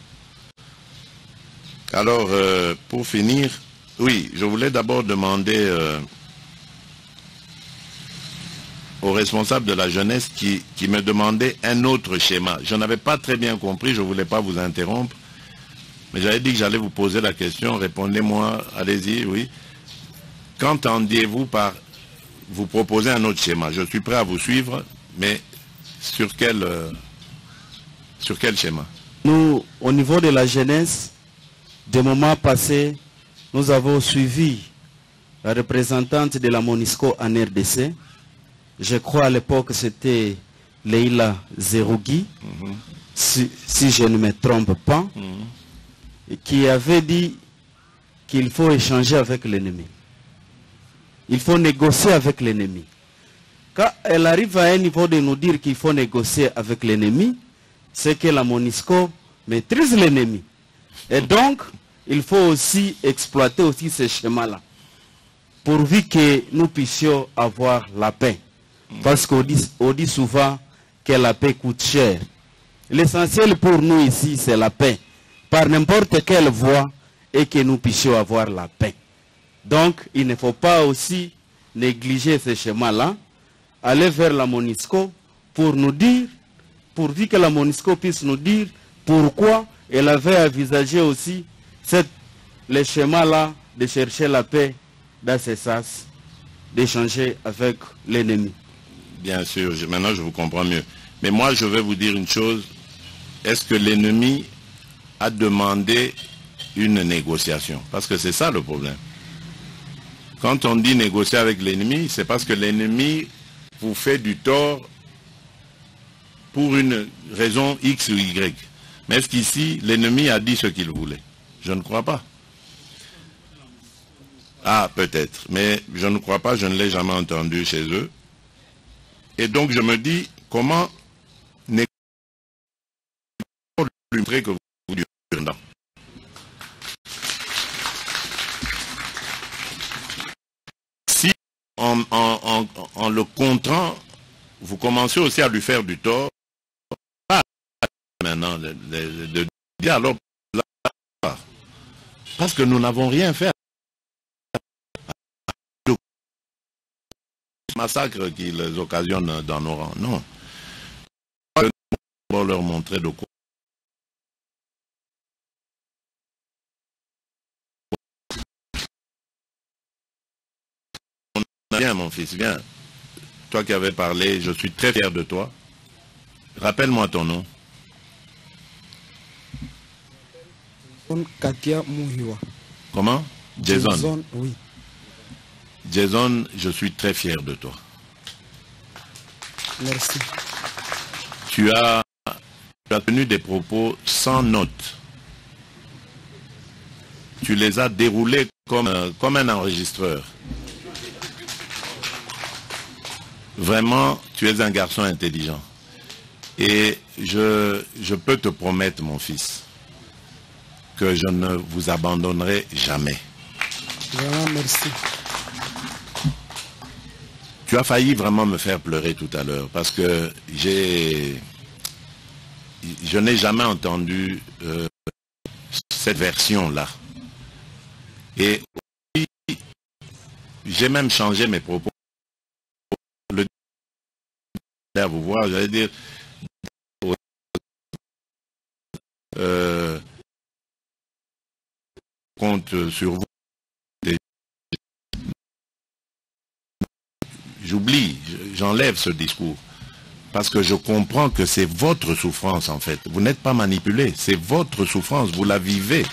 Alors euh, pour finir, oui, je voulais d'abord demander euh, aux responsables de la jeunesse qui, qui me demandaient un autre schéma. Je n'avais pas très bien compris, je ne voulais pas vous interrompre. Mais j'avais dit que j'allais vous poser la question, répondez-moi, allez-y, oui. Qu'entendiez-vous par vous proposer un autre schéma? Je suis prêt à vous suivre, mais sur quel, euh, sur quel schéma? Nous, au niveau de la jeunesse, des moments passés, nous avons suivi la représentante de la MONUSCO en R D C. Je crois à l'époque c'était Leila Zerougui, mm-hmm. si, si je ne me trompe pas. Mm-hmm. Qui avait dit qu'il faut échanger avec l'ennemi. il faut négocier avec l'ennemi. Quand elle arrive à un niveau de nous dire qu'il faut négocier avec l'ennemi, c'est que la MONUSCO maîtrise l'ennemi. Et donc, il faut aussi exploiter aussi ce schéma-là, pourvu que nous puissions avoir la paix. Parce qu'on dit, on dit souvent que la paix coûte cher. L'essentiel pour nous ici, c'est la paix, par n'importe quelle voie, et que nous puissions avoir la paix. Donc, il ne faut pas aussi négliger ce schéma-là, aller vers la MONUSCO pour nous dire, pourvu que la MONUSCO puisse nous dire pourquoi elle avait envisagé aussi cette, le schéma-là de chercher la paix dans ce sens, d'échanger avec l'ennemi. Bien sûr, je, maintenant je vous comprends mieux. Mais moi je vais vous dire une chose, est-ce que l'ennemi a demandé une négociation? Parce que c'est ça le problème. Quand on dit négocier avec l'ennemi, c'est parce que l'ennemi vous fait du tort pour une raison X ou Y. Mais est-ce qu'ici, l'ennemi a dit ce qu'il voulait? Je ne crois pas. Ah, peut-être. Mais je ne crois pas, je ne l'ai jamais entendu chez eux. Et donc je me dis, comment négocier lui montrer que vous durez dedans? Si en, en, en, en le contrant, vous commencez aussi à lui faire du tort, pas maintenant de, de, de dire alors, parce que nous n'avons rien fait. Le massacre qu'ils occasionnent dans nos rangs, non. On va leur montrer de quoi. Viens mon fils, viens. Toi qui avais parlé, je suis très fier de toi. Rappelle-moi ton nom. Katia Muhiwa. Comment? Jason. Jason, oui. Jason, je suis très fier de toi. Merci. Tu as, tu as tenu des propos sans notes. Tu les as déroulés comme, euh, comme un enregistreur. Vraiment, tu es un garçon intelligent. Et je, je peux te promettre, mon fils, que je ne vous abandonnerai jamais. Vraiment, merci. Tu as failli vraiment me faire pleurer tout à l'heure, parce que j'ai, je n'ai jamais entendu euh, cette version-là. Et j'ai même changé mes propos. Le à vous voir, j'allais dire euh, compte sur vous. J'oublie, j'enlève ce discours. Parce que je comprends que c'est votre souffrance en fait. Vous n'êtes pas manipulé, c'est votre souffrance, vous la vivez.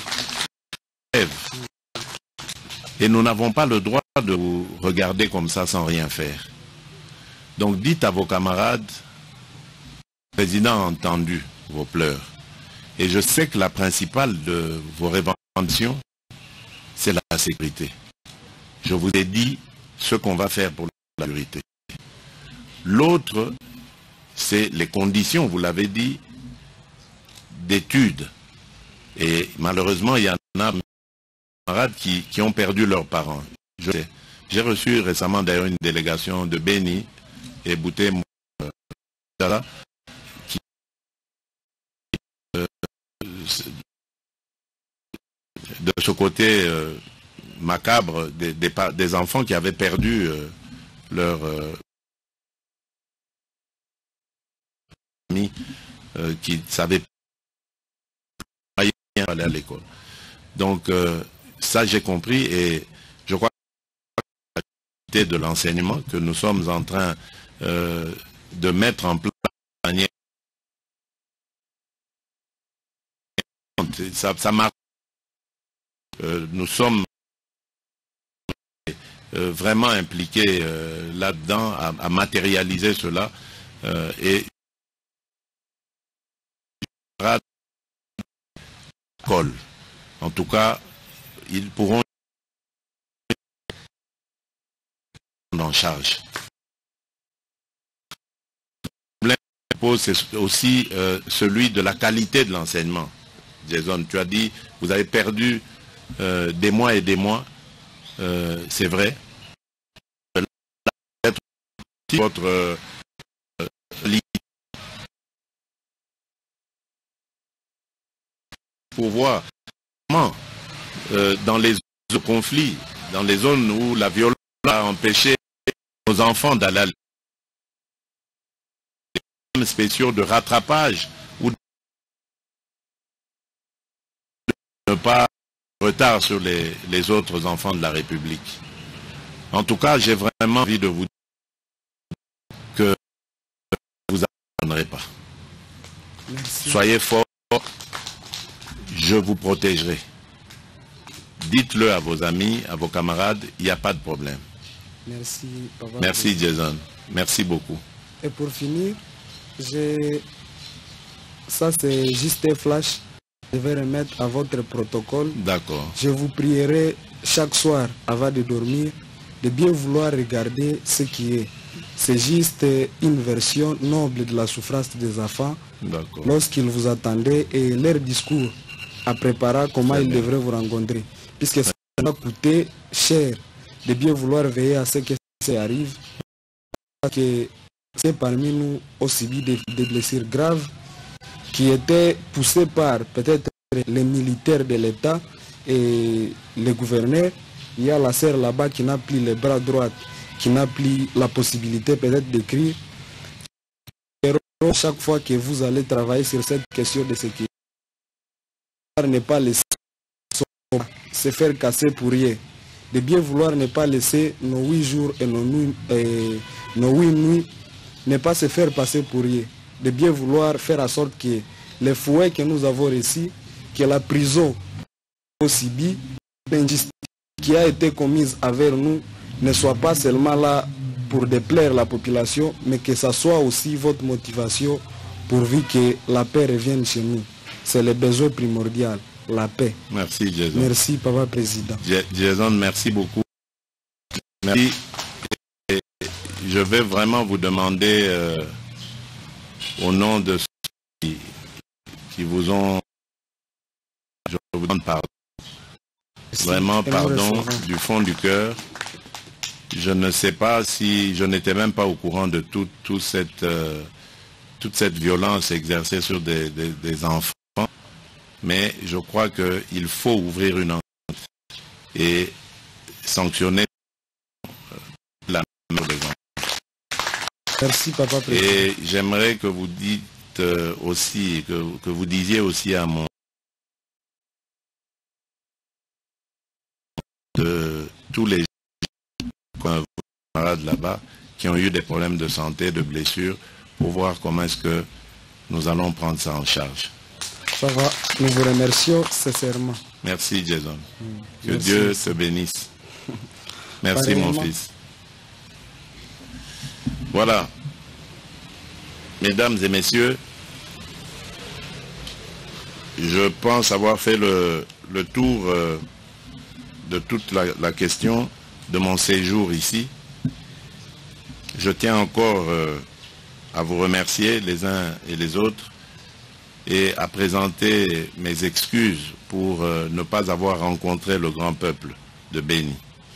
Et nous n'avons pas le droit de vous regarder comme ça sans rien faire. Donc dites à vos camarades, le président a entendu vos pleurs. Et je sais que la principale de vos revendications, c'est la sécurité. Je vous ai dit ce qu'on va faire pour la sécurité. L'autre, c'est les conditions, vous l'avez dit, d'études. Et malheureusement, il y en a des camarades qui, qui ont perdu leurs parents. J'ai reçu récemment d'ailleurs une délégation de Béni et Bouté euh, qui euh, de ce côté euh, macabre des, des, des enfants qui avaient perdu euh, leur euh, ami euh, qui savaient pas aller à l'école. Donc euh, ça j'ai compris et je crois que de l'enseignement que nous sommes en train euh, de mettre en place ça, ça marche. Euh, nous sommes euh, vraiment impliqués euh, là-dedans à, à matérialiser cela euh, et en tout cas ils pourront en charge. Le problème, c'est aussi euh, celui de la qualité de l'enseignement. Jason, tu as dit, vous avez perdu euh, des mois et des mois, euh, c'est vrai. Votre euh, pour voir comment euh, dans les conflits, dans les zones où la violence a empêché nos enfants d'aller à des spéciaux de rattrapage ou de ne pas retard sur les, les autres enfants de la République. En tout cas, j'ai vraiment envie de vous dire que vous n'abandonnerez pas. Merci. Soyez forts, je vous protégerai. Dites-le à vos amis, à vos camarades, il n'y a pas de problème. Merci, papa. Merci, Jason. Merci beaucoup. Et pour finir, j'ai... ça c'est juste un flash. Je vais remettre à votre protocole. D'accord. Je vous prierai chaque soir, avant de dormir, de bien vouloir regarder ce qui est. C'est juste une version noble de la souffrance des enfants lorsqu'ils vous attendaient et leur discours à préparer comment ils devraient vous rencontrer. Puisque ça va coûter cher de bien vouloir veiller à ce que ça arrive. Parce que c'est parmi nous aussi des, des blessures graves qui étaient poussées par peut-être les militaires de l'État et les gouverneurs. Il y a la sœur là-bas qui n'a plus les bras droits, qui n'a plus la possibilité peut-être d'écrire. Chaque fois que vous allez travailler sur cette question de sécurité, ne pas laisser se faire casser pour rien. De bien vouloir ne pas laisser nos huit jours et nos, nuits, et nos huit nuits ne pas se faire passer pour rien. De bien vouloir faire en sorte que les fouets que nous avons reçus, que la prison aussi bien, l'injustice qui a été commise avec nous ne soit pas seulement là pour déplaire la population, mais que ça soit aussi votre motivation pourvu que la paix revienne chez nous. C'est le besoin primordial, la paix. Merci, Jason. Merci, Papa Président. Jason, merci beaucoup. Merci. Et je vais vraiment vous demander, euh, au nom de ceux qui, qui vous ont... Je vous demande pardon. Vraiment pardon du fond du cœur. Je ne sais pas si... Je n'étais même pas au courant de tout, tout cette, euh, toute cette violence exercée sur des, des, des enfants. Mais je crois qu'il faut ouvrir une enquête et sanctionner la mort des enfants. Merci, Papa Président. Et j'aimerais que vous dites aussi, que, que vous disiez aussi à mon de tous les camarades là-bas qui ont eu des problèmes de santé, de blessures, pour voir comment est-ce que nous allons prendre ça en charge. Ça va, nous vous remercions sincèrement. Merci, Jason. Mmh. Que Merci. Dieu te bénisse. Merci, mon fils. Voilà. Mesdames et messieurs, je pense avoir fait le, le tour euh, de toute la, la question de mon séjour ici. Je tiens encore euh, à vous remercier les uns et les autres et à présenter mes excuses pour euh, ne pas avoir rencontré le grand peuple de Béni.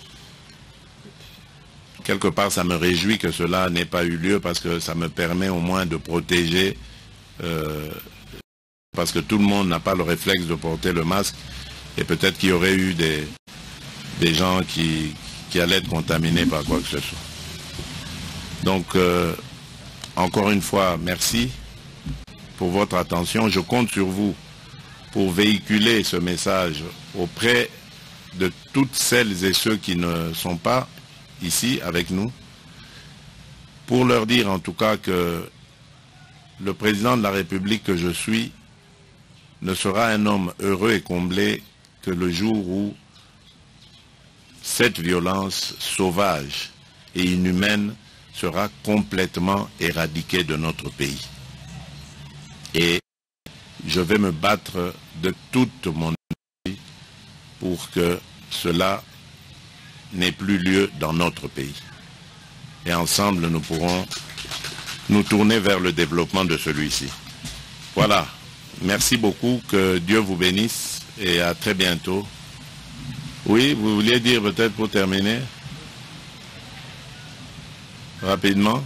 Quelque part, ça me réjouit que cela n'ait pas eu lieu parce que ça me permet au moins de protéger, euh, parce que tout le monde n'a pas le réflexe de porter le masque et peut-être qu'il y aurait eu des, des gens qui, qui allaient être contaminés par quoi que ce soit. Donc, euh, encore une fois, merci pour votre attention. Je compte sur vous pour véhiculer ce message auprès de toutes celles et ceux qui ne sont pas ici avec nous, pour leur dire en tout cas que le président de la République que je suis ne sera un homme heureux et comblé que le jour où cette violence sauvage et inhumaine sera complètement éradiquée de notre pays. Et je vais me battre de toute mon énergie pour que cela n'ait plus lieu dans notre pays. et ensemble nous pourrons nous tourner vers le développement de celui-ci. Voilà. Merci beaucoup, que Dieu vous bénisse et à très bientôt. Oui, vous vouliez dire peut-être pour terminer? Rapidement.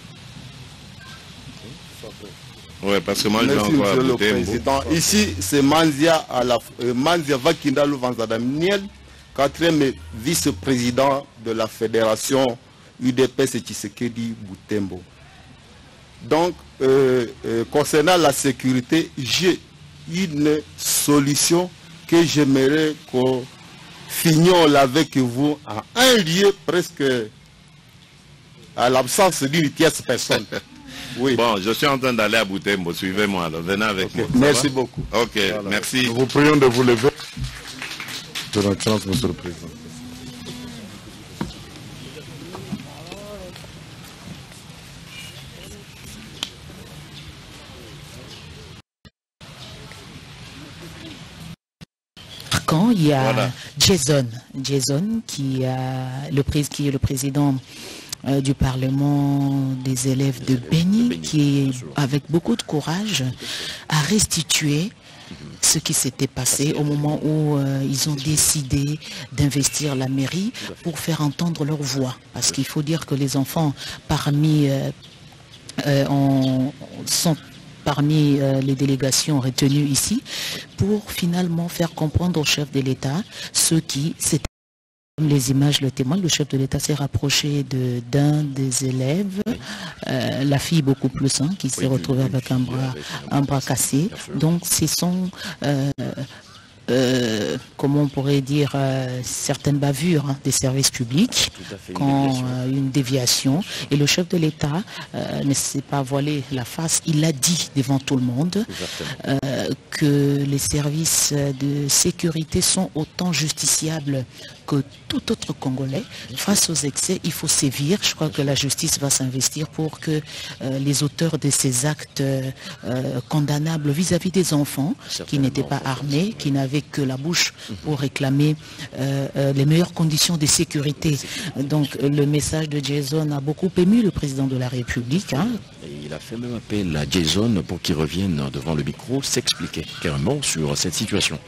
Oui, parce que moi je vais Merci, encore Monsieur le ajouter un Président. Ici, c'est Manzia, à la, euh, Manzia Vakinda Louvanzadamiel, quatrième vice-président de la Fédération U D P S Tshisekedi Boutembo. Donc, euh, euh, concernant la sécurité, j'ai une solution que j'aimerais qu'on fignole avec vous en un lieu presque à l'absence d'une tierce personne. Oui. Bon, je suis en train d'aller à Boutembo, suivez-moi, alors venez avec Okay. moi. Merci va? beaucoup. Ok, Voilà. merci. Nous vous prions de vous lever. Ton Excellence, Monsieur le Président. Quand il y a Voilà. Jason, Jason qui, a le prés- qui est le président euh, du Parlement des élèves de Béni, qui, avec beaucoup de courage, a restitué ce qui s'était passé au moment où euh, ils ont décidé d'investir la mairie pour faire entendre leur voix. Parce qu'il faut dire que les enfants parmi euh, euh, on- sont parmi euh, les délégations retenues ici pour finalement faire comprendre au chef de l'État ce qui s'était. Comme les images le témoignent, le chef de l'État s'est rapproché de- d'un des élèves, euh, la fille beaucoup plus, hein, qui s'est retrouvée avec un bras, un bras cassé. Donc ce sont, euh, euh, comment on pourrait dire, euh, certaines bavures hein, des services publics, quand euh, une déviation. Et le chef de l'État euh, ne s'est pas voilé la face, il a dit devant tout le monde euh, que les services de sécurité sont autant justiciables que tout autre Congolais. Face aux excès, il faut sévir. Je crois que la justice va s'investir pour que euh, les auteurs de ces actes euh, condamnables vis-à-vis des enfants qui n'étaient pas armés, qui n'avaient que la bouche pour réclamer euh, euh, les meilleures conditions de sécurité. Donc le message de Jason a beaucoup ému le président de la République. Hein. Et il a fait même appel à Jason pour qu'il revienne devant le micro s'expliquer clairement sur cette situation.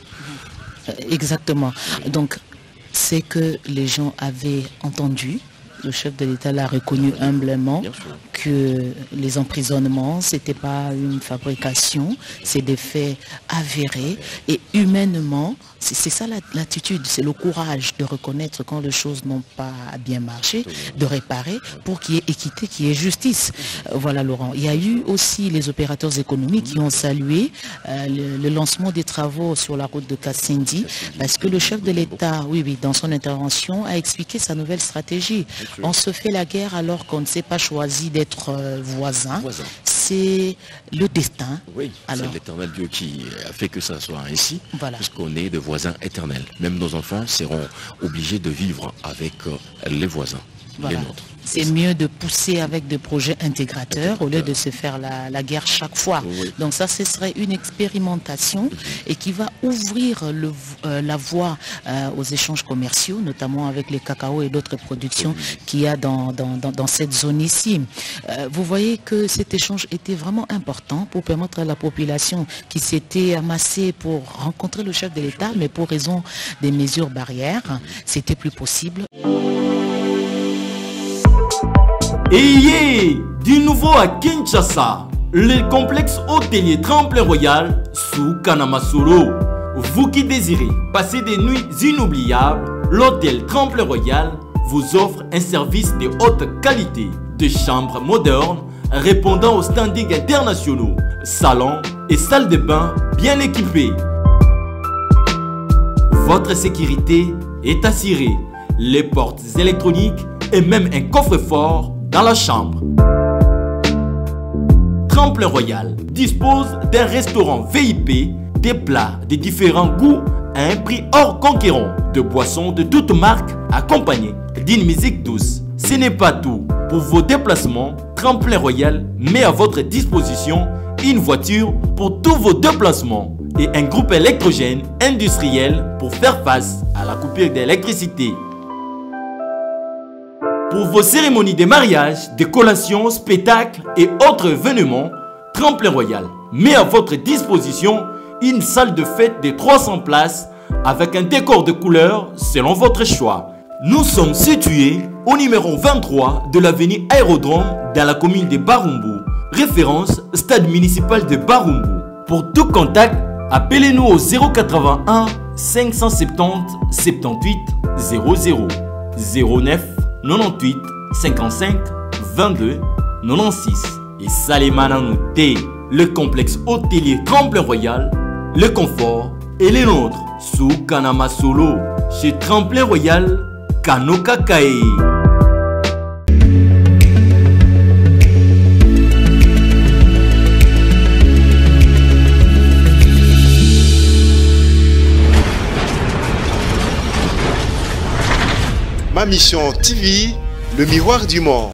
Euh, Exactement. Donc c'est que les gens avaient entendu, le chef de l'État l'a reconnu humblement, que les emprisonnements, ce n'était pas une fabrication, c'est des faits avérés. Et humainement, c'est c'est ça la- l'attitude, c'est le courage de reconnaître quand les choses n'ont pas bien marché, de réparer pour qu'il y ait équité, qu'il y ait justice. Euh, Voilà Laurent. Il y a eu aussi les opérateurs économiques qui ont salué euh, le, le lancement des travaux sur la route de Kassendi, parce que le chef de l'État, oui, oui, dans son intervention, a expliqué sa nouvelle stratégie. On se fait la guerre alors qu'on ne s'est pas choisi d'être euh, voisin. Voisin. C'est le destin. Oui, Alors. c'est l'éternel Dieu qui a fait que ça soit ainsi, Voilà. puisqu'on est de voisins éternels. Même nos enfants seront obligés de vivre avec euh, les voisins, Voilà. les nôtres. C'est mieux de pousser avec des projets intégrateurs au lieu de se faire la, la guerre chaque fois. Oui. Donc ça, ce serait une expérimentation et qui va ouvrir le- euh, la voie euh, aux échanges commerciaux, notamment avec les cacao et d'autres productions qu'il y a dans, dans, dans- dans cette zone ici. Euh, vous voyez que cet échange était vraiment important pour permettre à la population qui s'était amassée pour rencontrer le chef de l'État, mais pour raison des mesures barrières, c'était plus possible. Et yeah, du nouveau à Kinshasa, le complexe hôtelier Tremplin Royal sous Kanamasolo. Vous qui désirez passer des nuits inoubliables, l'hôtel Tremplin Royal vous offre un service de haute qualité, de chambres modernes répondant aux standings internationaux, salons et salles de bain bien équipées. Votre sécurité est assurée, les portes électroniques et même un coffre-fort dans la chambre. Tremplin Royal dispose d'un restaurant V I P, des plats de différents goûts à un prix hors conquérant, de boissons de toutes marques accompagnées d'une musique douce. Ce n'est pas tout. Pour vos déplacements, Tremplin Royal met à votre disposition une voiture pour tous vos déplacements et un groupe électrogène industriel pour faire face à la coupure d'électricité. Pour vos cérémonies de mariage, de collations, spectacles et autres événements, Tremplin Royal met à votre disposition une salle de fête de trois cents places avec un décor de couleurs selon votre choix. Nous sommes situés au numéro vingt-trois de l'avenue Aérodrome dans la commune de Barumbu. Référence stade municipal de Barumbu. Pour tout contact, appelez-nous au zéro quatre-vingt-un cinq cent soixante-dix soixante-dix-huit zéro zéro zéro neuf quatre-vingt-huit cinquante-cinq vingt-deux quatre-vingt-six. Et Salimana Nouté, le complexe hôtelier Tremplin Royal, le confort et les nôtres sous Kanama Solo chez Tremplin Royal Kanoka Kae. Ma mission T V, le miroir du monde.